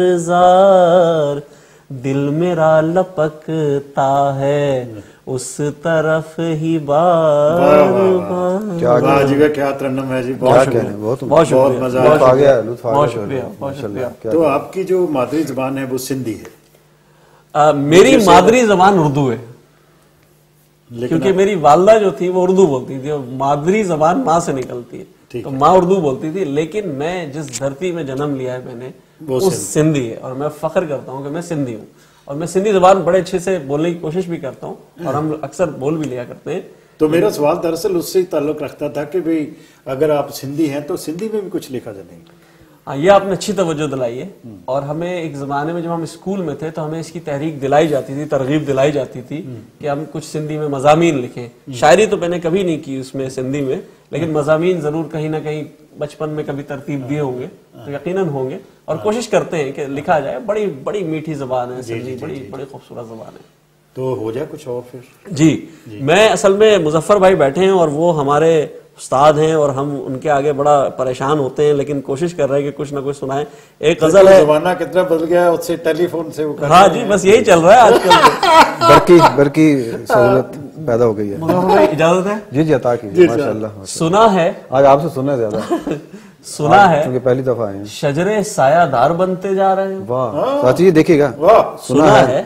जार, दिल मेरा लपकता है उस तरफ ही बार बार। क्या वाह जी वाह, क्या तरन्नुम है जी, क्या बहुत कहने, बहुत बहुत बहुत शुक्रिया, मजा लुत्फ आ गया, लुत्फ आ बहुत गया। शुक्रिया, बहुत शुक्रिया। क्या तो आपकी जो मादरी जबान है वो सिंधी है, आ, मेरी मादरी जबान उर्दू है, लेकिन क्योंकि मेरी वालदा जो थी वो उर्दू बोलती थी और मादरी जबान माँ से निकलती है, तो माँ उर्दू बोलती थी, लेकिन मैं जिस धरती में जन्म लिया है मैंने वो वो सिंधी है, और मैं फख्र करता हूँ कि मैं सिंधी हूँ, और मैं सिंधी जबान बड़े अच्छे से बोलने की कोशिश भी करता हूँ और हम अक्सर बोल भी लिया करते हैं। तो मेरा सवाल दरअसल उससे ही ताल्लुक रखता था कि भाई अगर आप सिंधी हैं तो सिंधी में भी कुछ लिखा जाए। हाँ, ये आपने अच्छी तवज्जो दिलाई है, और हमें एक जमाने में जब हम स्कूल में थे तो हमें इसकी तहरीक दिलाई जाती थी, तरगीब दिलाई जाती थी कि हम कुछ सिंधी में मजामीन लिखें। शायरी तो मैंने कभी नहीं की उसमें सिंधी में, लेकिन मजामीन जरूर कहीं ना कहीं बचपन में कभी तरतीब दिए होंगे, तो यकीनन होंगे, और कोशिश करते हैं कि लिखा जाए। बड़ी बड़ी मीठी जबान है सिंधी, बड़ी बड़ी खूबसूरत जबान है। तो हो जाए कुछ और फिर। जी, मैं असल में मुजफ्फर भाई बैठे हैं और वो हमारे उस्ताद हैं और हम उनके आगे बड़ा परेशान होते हैं, लेकिन कोशिश कर रहे हैं कि कुछ ना कुछ सुनाएं। एक गजल है, जमाना कितना बदल गया है, उससे टेलीफोन से वो कर हाँ जी, बस यही चल रहा है आजकल। बरकी बरकी सहूलत पैदा हो गई है। मुजफ्फर भाई इजाजत है? जी जी अता कीजिए, माशाल्लाह। सुना है, आज आपसे सुने ज्यादा, सुना है क्योंकि पहली दफा आए हैं। शजरे सायादार बनते जा रहे हैं। वाह साची जी देखिएगा, वाह, सुना है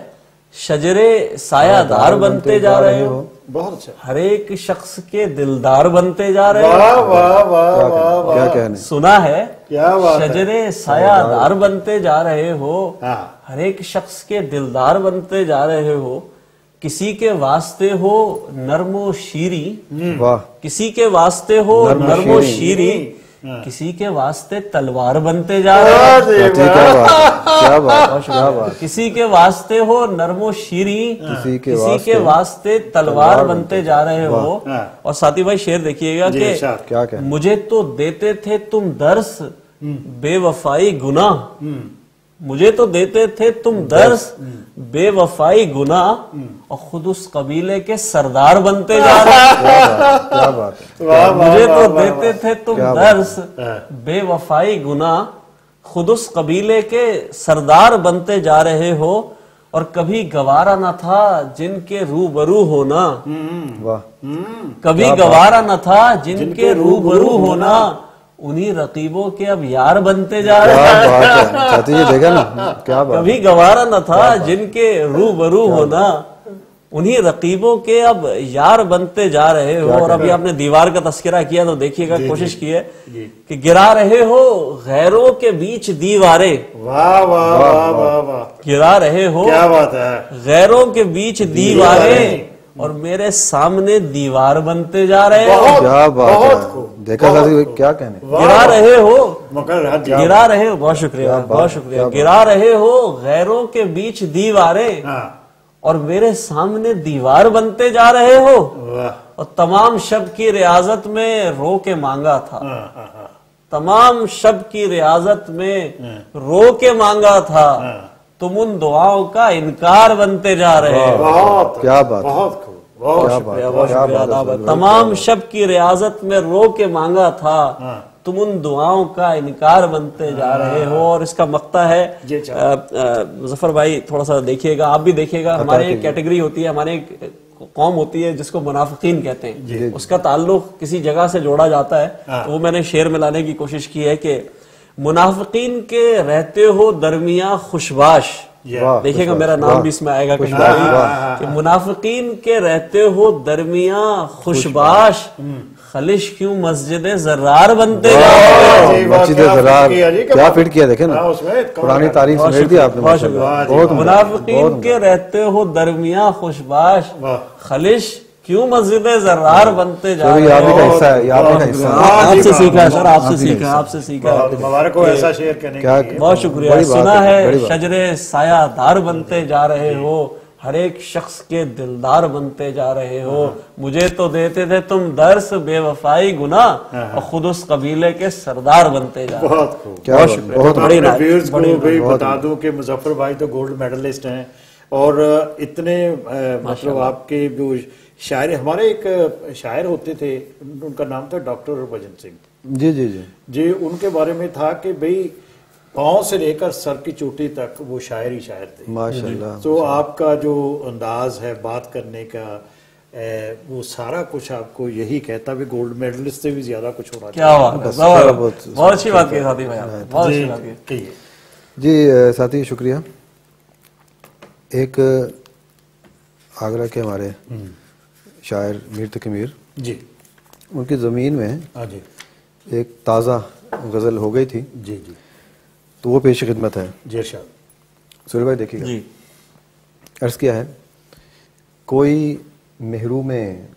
शजरे सायादार बनते जा रहे हो, बहुत अच्छा। हर एक शख्स के दिलदार बनते जा रहे वाह हो। वाह वाह वाह क्या वाह, कहने, सुना है क्या बात है। शजरे सायादार बनते जा रहे हो, हाँ। हर एक शख्स के दिलदार बनते जा रहे हो, किसी के वास्ते हो नरमो शीरी, वाह किसी के वास्ते हो नरमो नरमो शीरी, शीरी, किसी के वास्ते तलवार बनते जा रहे हो। साची क्या बात, क्या बात, क्या बात। किसी के वास्ते हो नरमो शीरी, किसी के किसी के वास्ते वास्ते तलवार बनते जा रहे हो। हाँ। और साथी भाई शेर देखिएगा जी, कि इरशाद। क्या कहने, मुझे तो देते थे तुम दर्स बेवफाई गुनाह, मुझे तो देते थे तुम दर्स बेवफाई गुनाह, और खुद उस कबीले के सरदार बनते जा रहे हैं। क्या बात है। मुझे तो देते थे तुम दर्स बेवफाई गुना, खुद उस कबीले के सरदार बनते जा रहे हो, और कभी गवारा न था जिनके रूबरू होना। वाह। कभी गवारा न था जिनके रूबरू होना, उन्हीं रकीबों के अब यार बनते जा रहे हैं। क्या बात है साथी जी, देखा ना क्या बात। कभी गवारा न था जिनके रूबरू होना, उन्हीं रकीबों के अब यार बनते जा रहे हो। और अभी आपने दीवार का तस्करा किया तो देखिएगा, कोशिश की है कि गिरा रहे हो गैरों के बीच दीवारें। वाह वाह वाह वाह वाह, गिरा रहे हो क्या बात है, गैरों के बीच दीवारें, और मेरे सामने दीवार बनते जा रहे हो। क्या बात है, देखा साथी क्या कहने। गिरा रहे हो मगर गिरा रहे हो बहुत शुक्रिया, बहुत शुक्रिया। गिरा रहे हो गैरों के बीच दीवारें, और मेरे सामने दीवार बनते जा रहे हो। और तमाम शब की रियाजत में रो के मांगा था, तमाम शब की रियाजत में रो के मांगा था, तुम उन दुआओं का इनकार बनते जा रहे हो। बहुत क्या बात, बहुत खूब, बहुत शुक्रिया, बहुत शुक्रिया। तमाम शब की रियाजत में रो के मांगा था, तुम उन दुआओं का इनकार बनते जा रहे हो। और इसका मक्ता है मुजफ्फर भाई, थोड़ा सा देखिएगा, आप भी देखिएगा। हमारे एक कैटेगरी होती है, हमारे एक कौम होती है जिसको मुनाफिकीन कहते हैं, उसका ताल्लुक किसी जगह से जोड़ा जाता है। तो वो मैंने शेर में लाने की कोशिश की है कि मुनाफिकीन के रहते हो दरमिया खुशबाश, देखिएगा मेरा नाम भी इसमें आएगा कि मुनाफिकीन के रहते हो दरमिया खुशबाश, खलिश क्यों मस्जिद जर्रार बनते जा रहे हो। मस्जिद जर्रार क्या फिट किया, देखे ना, पुरानी तारीख समेट दी आपने। बहुत मुनाफिकीन के रहते हो दरमिया खुशबाश, खलिश क्यों मस्जिद जर्रार बनते जा रहे हो। आपसे सीखा सर, आपसे सीखा, आपसे सीखा। मुबारक हो ऐसा शेर कहने के लिए। बहुत शुक्रिया। सुना है शजरे सायादार बनते जा रहे हो, हर एक शख्स के दिलदार बनते जा रहे हो। मुझे तो देते थे तुम दर्स बेवफाई गुना, और खुद उस कबीले के सरदार बनते जा रहे हो। बहुत खूब, बहुत शुक्रिया। बहुत बड़ी व्यूअर्स को भी बता दूं कि मुजफ्फर भाई तो गोल्ड मेडलिस्ट हैं, और इतने मतलब आपके जो शायर, हमारे एक शायर होते थे, उनका नाम था डॉक्टर भजन सिंह जी जी जी जी। उनके बारे में था कि भाई पाँव से लेकर सर की चोटी तक वो शायर ही शायर थे, माशाल्लाह। तो आपका जो अंदाज है बात करने का, ए, वो सारा कुछ आपको यही कहता भी गोल्ड मेडलिस्ट से भी ज्यादा कुछ होना क्या बात है। बहुत अच्छी बात की साथी भाई, बहुत अच्छी बात की जी साथी, शुक्रिया। एक आगरा के हमारे शायर मीर तकमीर जी, उनकी ज़मीन में जी एक ताज़ा गज़ल हो गई थी जी जी, तो वो पेश खिदमत है जी। सुहेल भाई देखिएगा जी। अर्ज़ किया है, कोई महरूम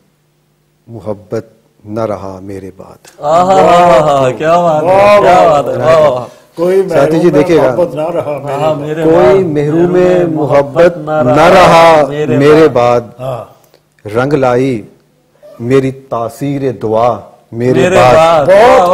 मोहब्बत न रहा मेरे बाद। क्या बात है, क्या बात है। कोई साथी जी देखिएगा, कोई महरूम मोहब्बत न रहा मेरे बाद, रंग लाई मेरी तासीर दुआ मेरे, मेरे बाद।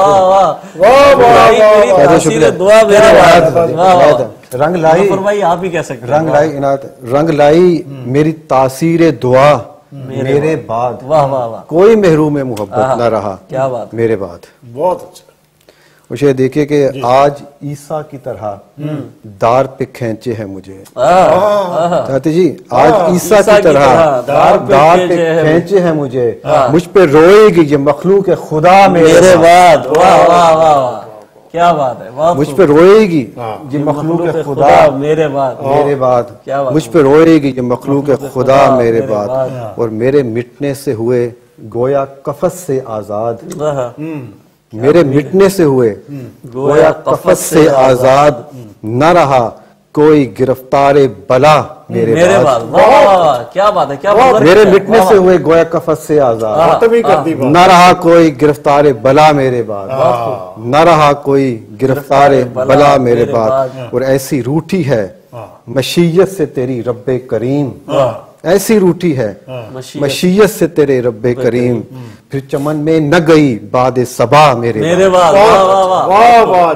रंग लाई, आप ही कह सकते हैं, रंग लाई इनात, रंग लाई मेरी तासीर दुआ मेरे बाद। वाह वाह वाह। कोई महरूम मोहब्बत न रहा क्या बात मेरे बाद। बहुत अच्छा। उसे देखिए कि आज ईसा की तरह दार पे खींचे हैं मुझे। साथी जी, आज ईसा की तरह दार पे खींचे हैं मुझे, मुझ पे रोएगी ये मखलूक खुदा मेरे बाद। वाह वाह वाह, क्या बात है। मुझ पे रोएगी ये मखलूक खुदा मेरे बाद, मेरे बाद। मुझ पे रोएगी ये मखलूक खुदा मेरे बाद, और मेरे मिटने से हुए गोया कफस से आजाद। मेरे मिटने से हुए गोया कफस से आजाद, न रहा कोई गिरफ्तारे बला मेरे, मेरे बाद। वाह, क्या बात है, क्या बात है। मेरे मिटने से हुए गोया कफस से आजाद, न रहा कोई गिरफ्तारे बला मेरे बाद, न रहा कोई गिरफ्तारे बला मेरे बाद। और ऐसी रूठी है मशीयत से तेरी रब्बे करीम, ऐसी रूठी है मशीयत से तेरे रब्बे करीम, फिर चमन में न गई बाद सबा मेरे मेरे बाद। वाह वाह जी वाह।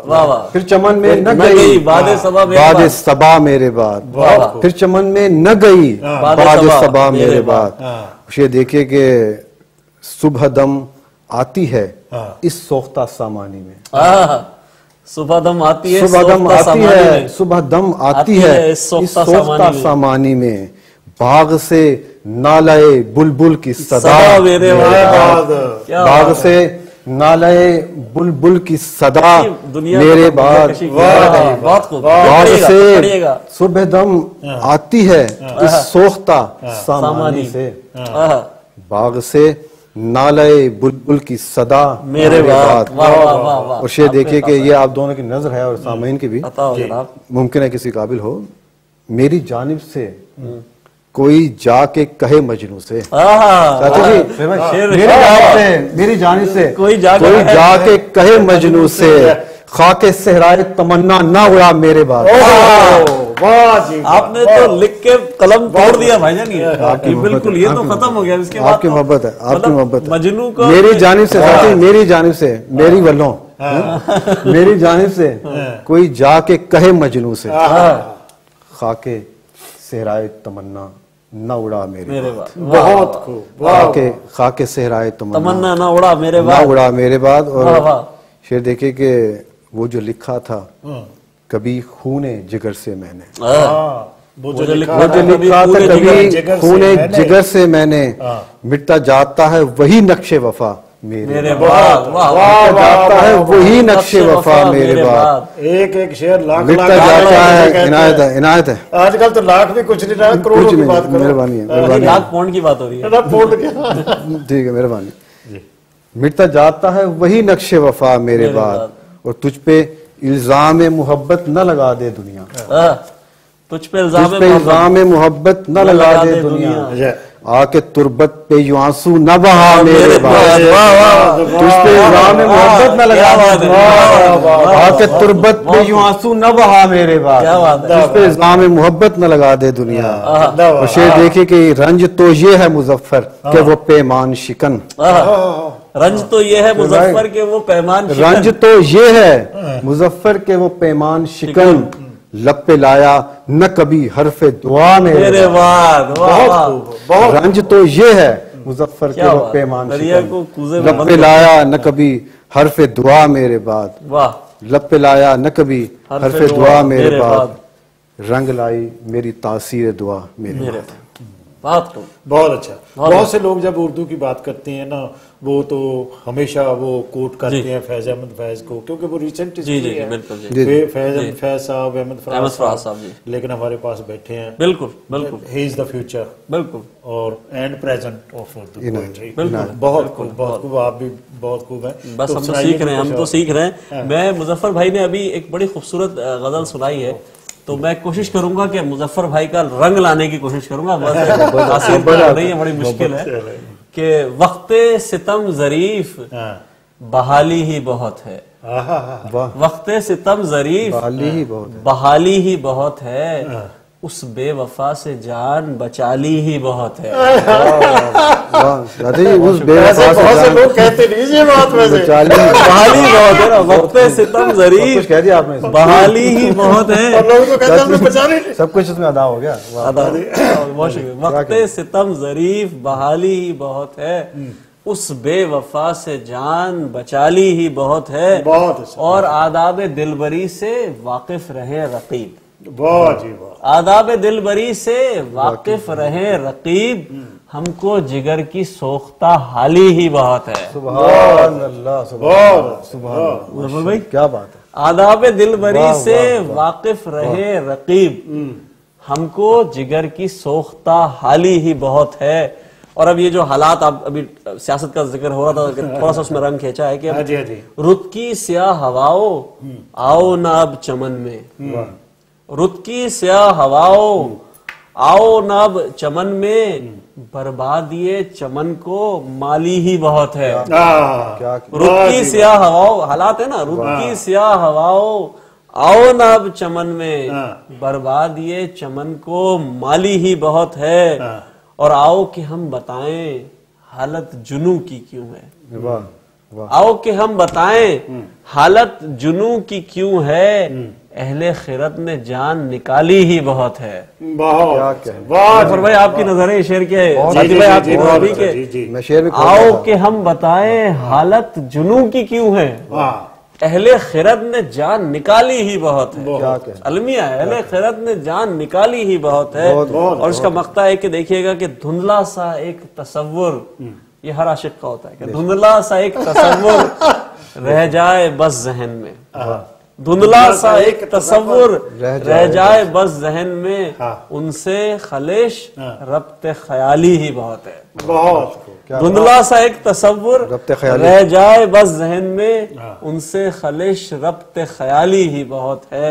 वाह वाह। फिर चमन में न न गई गई बादे सबा मेरे बादे बाद। सबा मेरे बाद, वाह वाह। फिर चमन में न गई बादे बादे सबा सबा मेरे मेरे बाद। बाद। ये देखिए कि सुबह दम आती है हाँ। इस सोख्ता सामानी में, आह, सुबह दम आती है सुबह दम सोख्ता आती सामानी है में। सुबह दम आती आती है है इस इस सोख्ता सोख्ता सामानी में। सामानी में, बाग से नालाए बुलबुल की सदा सदा मेरे मेरे बाद। बाद, क्या बाग बात से नालाए बुलबुल की सदा कैसी दुनिया मेरे को बाद, कशी की। वाह, वाह, बहुत खूब। बाग पढ़िएगा, से पढ़िएगा। सुबह दम आती है इस सोख्ता सामानी सामानी से, आह, बाग से नालाए बुलबुल की सदा मेरे बाद। वाह वाह वाह वाह। और ये देखिए कि ये आप दोनों की नजर है और सामीन की भी बताओ जनाब। मुमकिन है किसी काबिल हो, मेरी जानिब से कोई जाके कहे मजनू से, आह, साथी जी शेर- मेरी जानिब से मेरी जानिब से कोई जाके कोई कहे- जाके कहे मजनू से, खाके सहराए तमन्ना ना उड़ा मेरे बाद। वाह जी वाह। आपने तो लिख के कलम तोड़ दिया भाईजान ये। आपकी ये मोहब्बत बिल्कुल है, ये तो आपकी खत्म हो गया। इसके बाद आपकी तो- मोहब्बत है, आपकी मतलब मोहब्बत है। मजनू को मेरी जानिब से साथी, मेरी जानिब से, मेरी वल्लों मेरी जानिब से कोई जाके कहे मजनू से, खाके सहराए तमन्ना न उड़ा मेरे मेरे बाद, बाद। बहुत खूब। वाह खाके खाके सहराए तमन्ना तमन्ना ना उड़ा मेरे न बाद। उड़ा मेरे बाद। वाह, और वाह। शेर देखिए कि वो जो लिखा था कभी खूने जिगर से मैंने, आह, हाँ, वो जो वो जो लिखा वो जो था, लिखा था खूने कभी जिगर से खूने मैंने। जिगर से मैंने, हाँ। मिटता जाता है वही नक्शे वफा मेरे मेरे बाद, बाद। वाह वाह। मिटता जाता है वही नक्शे नक्शे वफा मेरे बाद, एक एक शेर लाख लाख मिटता लाख जाता लाख है। कहते इनायत हैं। है, इनायत है, आजकल तो लाख भी कुछ नहीं रहा, करोड़ों कुछ की नहीं, बात करो। मेहरबानी है, अरे मेहरबानी लाख पौंड की बात हो रही है। ना फोड़ के। ठीक है, मेहरबानी। मिटता जाता है वही नक्शे वफा मेरे मेरे बाद, बाद। और तुझ पे इल्जाम मोहब्बत न लगा दे दुनिया, आह, तुझ पे इल्जाम तुझ पे इल्जाम मोहब्बत न लगा दे दुनिया, अच्छा। आके तुरबत पे यूं आंसू न बहा मेरे बाद, वाह वाह। तुझ पे इल्जाम मोहब्बत न लगा क्या दे बात है। दुनिया, आके तुरबत पे यूं आंसू न बहा मेरे बाद, क्या बात है। तुझ पे इल्जाम मोहब्बत न लगा दे दुनिया। और शेर देखिए कि रंज तो ये है मुजफ्फर के वो पैमान शिकन, आह, रंज तो ये है मुजफ्फर के वो पैमान शिकन। रंज तो ये है मुजफ्फर के वो पैमान शिकन, लब पे लाया न कभी हरफे दुआ मेरे मेरे बाद, बाद। वाह वाह। बहुत रंज तो ये है मुजफ्फर के क्या वो बात। पैमान दरिया शिकन, को कूजे में लब बंद पे कर- लाया न कभी हरफे दुआ मेरे बाद, वाह। लब पे लाया न कभी हरफे हरफे दुआ दुआ मेरे मेरे बाद, रंग लाई मेरी तासीर दुआ मेरे मेरे बाद। बात तो बहुत अच्छा। बहुत बहुत से लोग जब उर्दू की बात करते हैं ना, वो तो हमेशा वो कोट करते जी। हैं फैज अहमद फैज को, क्योंकि वो रिसेंट जी, जी, जी, बिल्कुल, जी। फैज अहमद फैज साहब, अहमद अहमद फराज फराज साहब साहब, जी। लेकिन हमारे पास बैठे हैं। बिल्कुल बिल्कुल ही इज द फ्यूचर बिल्कुल और एंड प्रेजेंट ऑफ उर्दू इनायत, पोएट्री। बिल्कुल, बहुत खूब, बहुत खूब। आप भी बहुत खूब हैं। बस तो हम तो सुनाइए सीख रहे हैं, हम कुछ तो और। सीख रहे हैं। मैं मुजफ्फर भाई ने अभी एक बड़ी खूबसूरत अ, गजल सुनाई है, तो मैं कोशिश करूंगा कि मुजफ्फर भाई का रंग लाने की कोशिश करूंगा। बस तासीर तो हो रही है, बड़ी मुश्किल है कि वक्ते सितम जरीफ हाँ। बहाली ही बहुत है। आहा, वाह, वक्ते सितम जरीफ बाली ही बहुत है, बहाली ही बहुत है, उस बेवफा से जान बचाली ही बहुत है। वाह, दादी उस ऐसे बेवफा से बहुत से जान लोग कहते नहीं ये बात वैसे। बचाली, बहाली बहुत है ना, वक्ते सितम कुछ जरीफ कह दिया आपने, बहाली ही बहुत है। और लोग तो कहते हैं हमने बचा नहीं। सब कुछ इसमें अदा हो गया। वाह, बहुत शुक्रिया। वक्ते सितम जरीफ बहाली ही बहुत है, उस बेवफा से जान बचाली ही बहुत है, बहुत अच्छा। और आदाब दिलबरी से वाकिफ रहे रकीब। बहुत जी बहुत। आदाब दिलबरी से वाकिफ रहे रकीब, हमको जिगर की सोख्ता हाली ही बहुत है। सुभान अल्लाह, सुभान बहुत सुभान अल्लाह, मुजफ्फर भाई, क्या बात है। आदाब दिलबरी वाह, से वाह, वाह। वाकिफ रहे रकीब, हमको जिगर की सोख्ता हाली ही बहुत है। और अब ये जो हालात, आप अभी सियासत का जिक्र हो रहा था कि थोड़ा सा उसमें रंग खींचा है कि हाँ जी, हाँ जी। रुत की स्याह हवाओं आओ ना अब चमन में, रुत की स्याह हवाओं आओ ना अब चमन में, बर्बादिए चमन को माली ही बहुत है। आह, क्या रुत की स्याह हवाओं, हालात है ना, रुत की स्याह हवाओं आओ ना अब चमन में, बर्बाद ये चमन को माली ही बहुत है, और आओ कि हम बताएं हालत जुनू की क्यों है। वाह, आओ कि हम बताएं हालत जुनू की क्यों है, अहले खिरत ने जान निकाली ही बहुत है। बहुत मुजफ्फर भाई आपकी नजरें शेर के, साथी भाई आपकी नजरें के, मैं शेर में आओ कि हम बताएं हालत जुनू की क्यों है, अहले खिरत ने जान निकाली ही बहुत है। अलमिया है, अहले खिरत ने जान निकाली ही बहुत है। और इसका मक्ता है कि देखिएगा कि धुंधला सा एक तसव्वुर, ये हर आशिक का होता है कि धुंधला सा एक तसव्वुर रह जाए बस जहन में, धुंधला सा एक तसव्वुर रह जाए बस जहन में, उनसे खलिश रब्ते ख्याली ही बहुत है। बहुत धुंधला सा एक तसव्वुर रह जाए बस जहन में, उनसे खलिश रब्ते ख्याली ही बहुत है।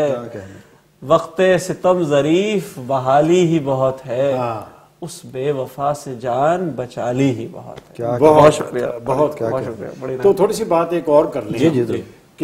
वक्ते सितम जरीफ बहाली ही बहुत है, उस बेवफा से जान बचाली ही बहुत है। क्या बहुत शुक्रिया, बहुत बहुत शुक्रिया। तो थोड़ी सी बात एक और कर लें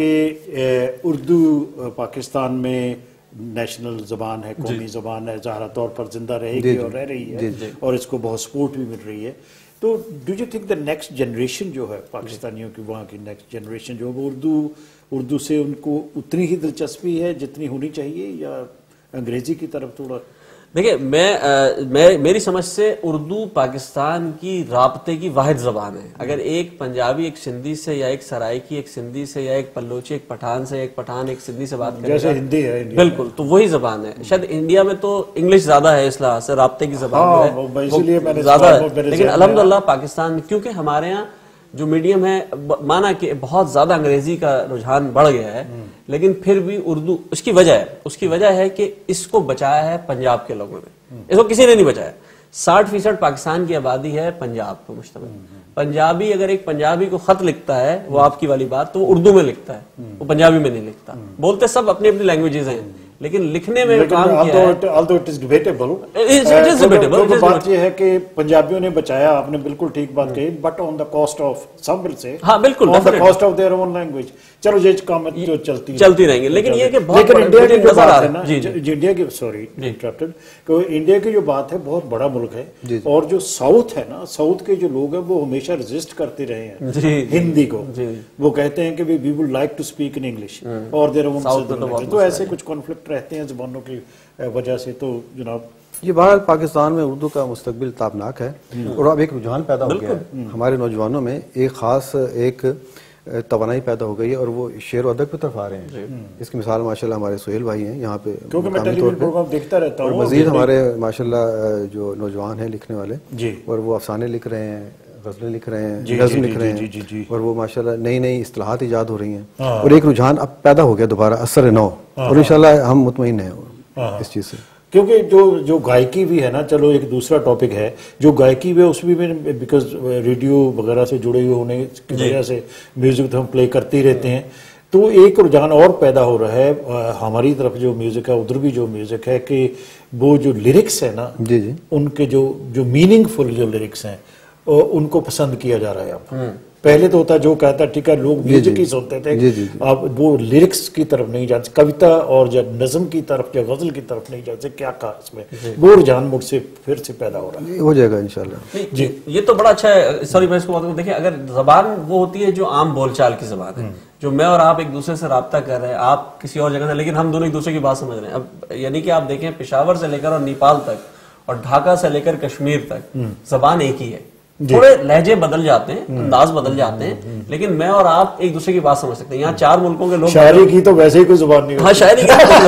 कि उर्दू पाकिस्तान में नेशनल जबान है, कौमी जबान है, ज़ाहिर तौर पर जिंदा रहेगी और रह रही है और इसको बहुत सपोर्ट भी मिल रही है। तो do you think the next generation जो है पाकिस्तानियों की, वहाँ की नेक्स्ट जनरेशन जो है वो उर्दू उर्दू से उनको उतनी ही दिलचस्पी है जितनी होनी चाहिए, या अंग्रेजी की तरफ थोड़ा? देखिए मैं, आ, मैं मेरी समझ से उर्दू पाकिस्तान की राब्ते की वाहिद जबान है। अगर एक पंजाबी एक सिंधी से, या एक सराइकी एक सिंधी से, या एक पल्लोची एक पठान से, एक पठान एक सिंधी से बात करेगा, जैसे हिंदी है बिल्कुल, तो वही जबान है। शायद इंडिया में तो इंग्लिश ज्यादा है, इस लिहाज से राब्ते की जबान हाँ, है वो ज्यादा है। लेकिन अल्हम्दुलिल्लाह पाकिस्तान में, क्योंकि हमारे यहाँ जो मीडियम है, माना कि बहुत ज्यादा अंग्रेजी का रुझान बढ़ गया है, लेकिन फिर भी उर्दू, उसकी वजह है उसकी वजह है कि इसको बचाया है पंजाब के लोगों ने, इसको किसी ने नहीं बचाया। साठ फीसद पाकिस्तान की आबादी है पंजाब पर मुश्तमिल। पंजाबी अगर एक पंजाबी को खत लिखता है, वो आपकी वाली बात, तो वो उर्दू में लिखता है, वो पंजाबी में नहीं लिखता। बोलते सब अपनी अपनी लैंग्वेजेस हैं, लेकिन लिखने में काम किया है। although it is debatable, It is- it is debatable, it is बात ये है कि पंजाबियों ने बचाया, आपने बिल्कुल ठीक बात कही, but on the cost of some will say, हाँ बिल्कुल, on the cost of their own language. चलो ये काम जो चलती चलती रहेंगी, लेकिन ये कि बहुत लेकिन बड़ा- इंडिया की जो नजर आ बात रहा है है। ना, जी, जी। जो इंडिया की, सॉरी इंटरप्टेड, तो इंडिया की जो बात है, बहुत बड़ा मुल्क है, और जो साउथ है ना, साउथ के जो लोग हैं वो हमेशा रेजिस्ट करते रहे हैं हिंदी को। वो कहते हैं कि we would like to speak in English और देयर ओन, तो ऐसे कुछ कॉन्फ्लिक्ट रहते हैं जबानों की वजह से। तो जनाब ये बाहर पाकिस्तान में उर्दू का मुस्तकबिल ताबनाक है, और अब एक रुझान पैदा हो गया है हमारे नौजवानों में, एक खास एक तवानाई पैदा हो गई है, और वो शेर अदब की तरफ आ रहे हैं। इसकी मिसाल माशाल्लाह हमारे सोहेल भाई हैं यहाँ पे, क्योंकि मैं टेलीविजन प्रोग्राम देखता रहता हूँ, और मजीद हमारे माशाल्लाह जो नौजवान हैं लिखने वाले, जी, और वो अफसाने लिख रहे हैं, गज़लें लिख रहे हैं, नज़्म लिख रहे हैं, और वो माशाल्लाह नई नई इस्तिलाहात ईजाद हो रही हैं, और एक रुझान अब पैदा हो गया दोबारा असर नौ, और इंशाल्लाह हम मुतमईन हैं इस चीज़ से। क्योंकि जो जो गायकी भी है ना, चलो एक दूसरा टॉपिक है, जो गायकी भी है उसमें भी बिकॉज रेडियो वगैरह से जुड़े हुए होने की वजह से म्यूजिक तो हम प्ले करते ही रहते हैं, तो एक रुझान और पैदा हो रहा है हमारी तरफ जो म्यूजिक है, उधर भी जो म्यूजिक है कि वो जो लिरिक्स है ना, जी जी, उनके जो जो मीनिंगफुल जो लिरिक्स हैं उनको पसंद किया जा रहा है अब। पहले तो होता जो कहता ठीक है, लोग म्यूजिक ही सुनते थे, अब वो लिरिक्स की तरफ नहीं जाते, कविता और जब नज़म की तरफ या गजल की तरफ नहीं जाते। क्या कहा इसमें, वो रुझान मुझसे फिर से पैदा हो रहा है, हो जाएगा इंशाल्लाह जी। ये तो बड़ा अच्छा है। सॉरी मैं इसको बात करूं, देखिए अगर जबान वो होती है जो आम बोलचाल की जबान है, जो मैं और आप एक दूसरे से राब्ता कर रहे हैं, आप किसी और जगह से, लेकिन हम दोनों एक दूसरे की बात समझ रहे हैं। अब यानी कि आप देखें पेशावर से लेकर और नेपाल तक और ढाका से लेकर कश्मीर तक जबान एक ही है, थोड़े लहजे बदल जाते हैं, अंदाज बदल जाते हैं, लेकिन मैं और आप एक दूसरे की बात समझ सकते हैं। यहाँ चार मुल्कों के लोग, शायरी की तो वैसे ही कोई जुबान नहीं, हाँ शायरी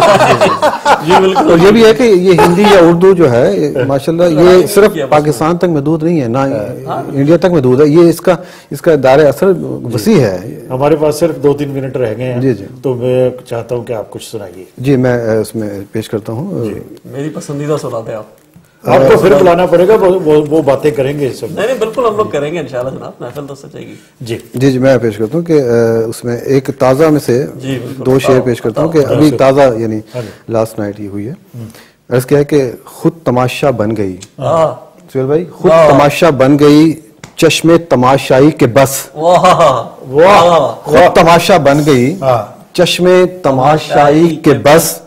जी बिल्कुल। और ये भी है कि ये हिंदी या उर्दू जो है माशाल्लाह ये सिर्फ पाकिस्तान तक महदूद नहीं है, ना इंडिया तक महदूद है, ये इसका इसका दायरे असर वसी है। हमारे पास सिर्फ दो तीन मिनट रह गए हैं, जी जी, तो मैं चाहता हूँ कि आप कुछ सुनाइए। जी मैं उसमें पेश करता हूँ, मेरी पसंदीदा सुनाते आप, आपको फिर बुलाना पड़ेगा, वो वो, वो बातें करेंगे सब। नहीं नहीं बिल्कुल हम लोग करेंगे इंशाल्लाह जनाब, महफिल तो सचेगी। जी जी जी मैं पेश करता हूँ कि उसमें एक ताज़ा में से दो शेर पेश करता हूँ कि अभी ताज़ा यानी लास्ट नाइट ही हुई है। अर्ज़ क्या है कि खुद तमाशा बन गई, सुहेल भाई, खुद तमाशा बन गई चश्मे तमाशाई के बस, खुद तमाशा बन गई चश्मे तमाशाई के बस,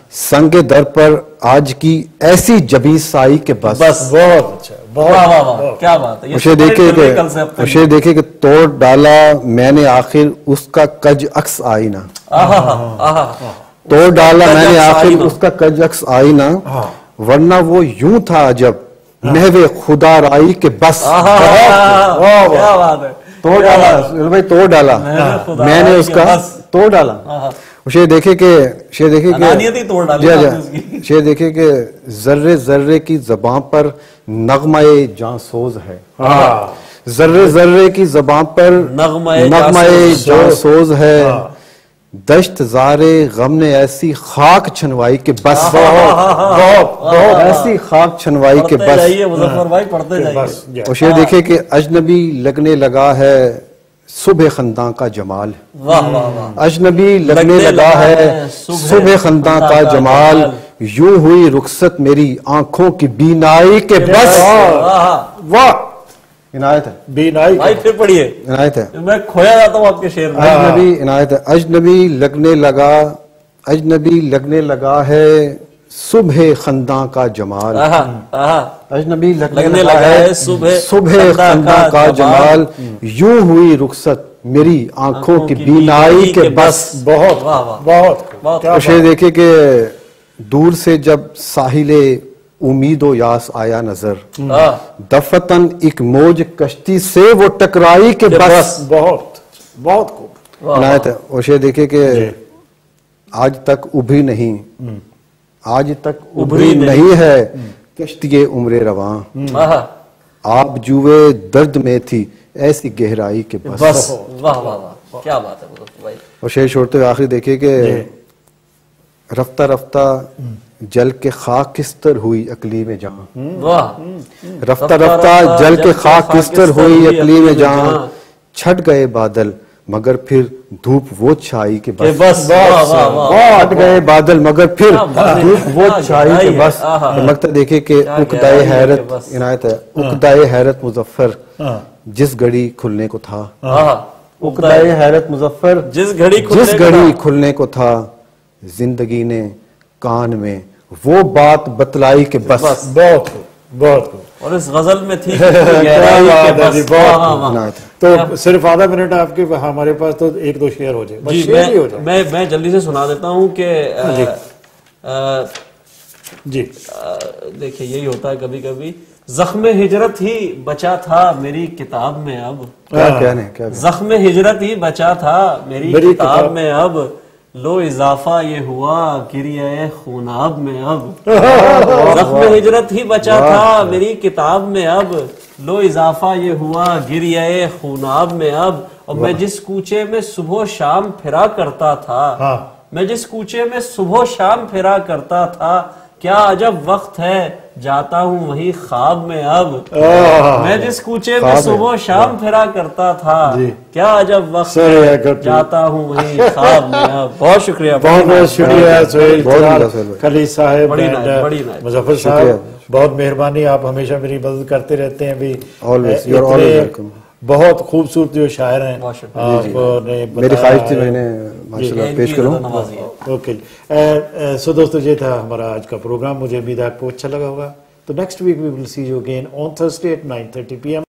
संगे दर पर आज की ऐसी जबी साई के बस बस बहुत अच्छा, बहुत वाह वाह वाह, बहुत। क्या बात है। ये उसे सुपर देखे हिट कि फिल्में कल से अब तक। उसे देखे कि तोड़ डाला मैंने आखिर उसका कज अक्स आईना, आहा आहा तोड़ डाला कज मैंने अक्स आखिर आईना। उसका कज अक्स आईना, वरना वो यूं था जब महवे खुदा राई के बस। आहा, वाह, क्या बात है। तोड़ डाला सुहेल भाई, तोड़ डाला महवे खुदा मैंने राई के उसका बस। तोड़ डाला। आहा। उसे देखे के शेर देखे अनानियत ही तोड़ डाली के आपने उसकी। शेर देखे के जर्रे जर्रे की जबां पर नगमाए जांसोज है, हाँ, जर्रे जर्रे की जबां पर नगमाए नगमाए जांसोज। जांसोज है, दश्त जारे गम ने ऐसी खाक छनवाई के बस, बहुत बहुत ऐसी खाक छनवाई के पढ़ते बस। जाइए मुजफ्फर भाई, पढ़ते जाइए। बस या। और शेर देखे कि अजनबी लगने लगा है सुबह खंदा का जमाल, वाह वाह वाह। अजनबी लगने लगने लगा लगा है है सुबह खंदा का जमाल, यूं हुई रुखसत मेरी आंखों की बीनाई के बस। वाह वाह, इनायत है, बीनाई भाई, फिर पढ़िए, इनायत है, मैं खोया जाता हूँ आपके शेर में। अजनबी इनायत है। अजनबी लगने लगा अजनबी लगने लगा है सुबह खंदा का जमाल, आहा आहा अजनबी लगने, लगने लगा लगा है है सुबह सुबह खंदा खंदा का का जमाल, यूं हुई रुखसत मेरी आंखों की बीनाई के बस। बहुत वाह वाह बहुत बहुत। क्या उसे देखे कि दूर से जब साहिले उम्मीदो यास आया नजर, आह, दफतन एक मौज कश्ती से वो टकराई के के बस। बस। बहुत बहुत खूब। वाह, इनायत है। उसे देखे कि जी। आज तक उभरी नहीं, आज तक उभरी उभरी नहीं। नहीं है कश्ती उम्र रवां, आहा, आप जुए दर्द में थी ऐसी गहराई के बस। बस वाह वाह वाह, क्या बात है मुजफ्फर भाई। और शेर छोड़ते हुए आखिर देखे कि रफ्ता रफ्ता जल के खाक किस्तर हुई अकली में जहां, वाह, रफ्ता रफ्ता जल के खाक किस्तर हुई अकली में जहां, छट गए बादल मगर फिर धूप वो छाई के के बस। बस वाह वाह वाह। छट गए बादल मगर फिर क्या बात है, धूप वो क्या छाई के गहराई है। बस। आहा। तो लगता देखे कि क्या उकदाए गहराई है हैरत, के बस। इनायत है, उकदाए हैरत मुजफ्फर जिस घड़ी खुलने को था, आहा, उकदाए हैरत मुजफ्फर जिस घड़ी खुलने जिस को घड़ी था। खुलने को था, जिंदगी ने कान में वो बात बतलाई के बस। बस। बहुत खूब बहुत खूब। और इस गजल में थी क्या गहराई बात के है बस। जी, बहुत वाह, वाह, इनायत है। तो सिर्फ आधा मिनट आपके हमारे पास, तो एक दो शेयर हो जाए, बस जी। शेयर ही हो मैं जाए। मैं मैं जल्दी से सुना देता हूँ कि जी। अ, अ, जी अ, देखिए यही होता है कभी कभी। जख्म हिजरत ही बचा था मेरी किताब में अब, क्या कहने क्या कहने? जख्म हिजरत ही बचा था मेरी, मेरी किताब किताब। में अब, लो इजाफा ये हुआ गिरिए खूनाब में अब। जख्म हिजरत ही बचा था मेरी किताब में अब, लो इजाफा ये हुआ गिरिए खूनाब में अब। और मैं जिस कूचे में सुबह शाम फिरा करता था, हाँ। मैं जिस कूचे में सुबह शाम फिरा करता था, क्या अजब वक्त है जाता हूँ वही ख्वाब में अब। मैं जिस कूचे में सुबह शाम फिरा करता था, क्या अजब वक्त है जाता हूँ वही ख्वाब में अब। बहुत शुक्रिया, बहुत बहुत शुक्रिया सोहेल, बहुत जलाल, शुक्रिया सोहेल। खलीश साहब, बड़ी and, नाइस, बड़ी नाइस। मुजफ्फर साहब, बहुत मेहरबानी, आप हमेशा मेरी मदद करते रहते हैं भी। Always, अ, you are इतने always welcome। बहुत खूबसूरत जो शायर हैं बहुत शुक्रिया। आपने मेरी बताया ख्वाहिश थी है। मैंने माशाल्लाह पेश इनकी करूं। ज़्यादा नवाज़ी है। ओके, सो दोस्तों ये था हमारा आज का प्रोग्राम, मुझे उम्मीद है आपको अच्छा लगा होगा। तो next week we will see you again on Thursday at nine thirty P M.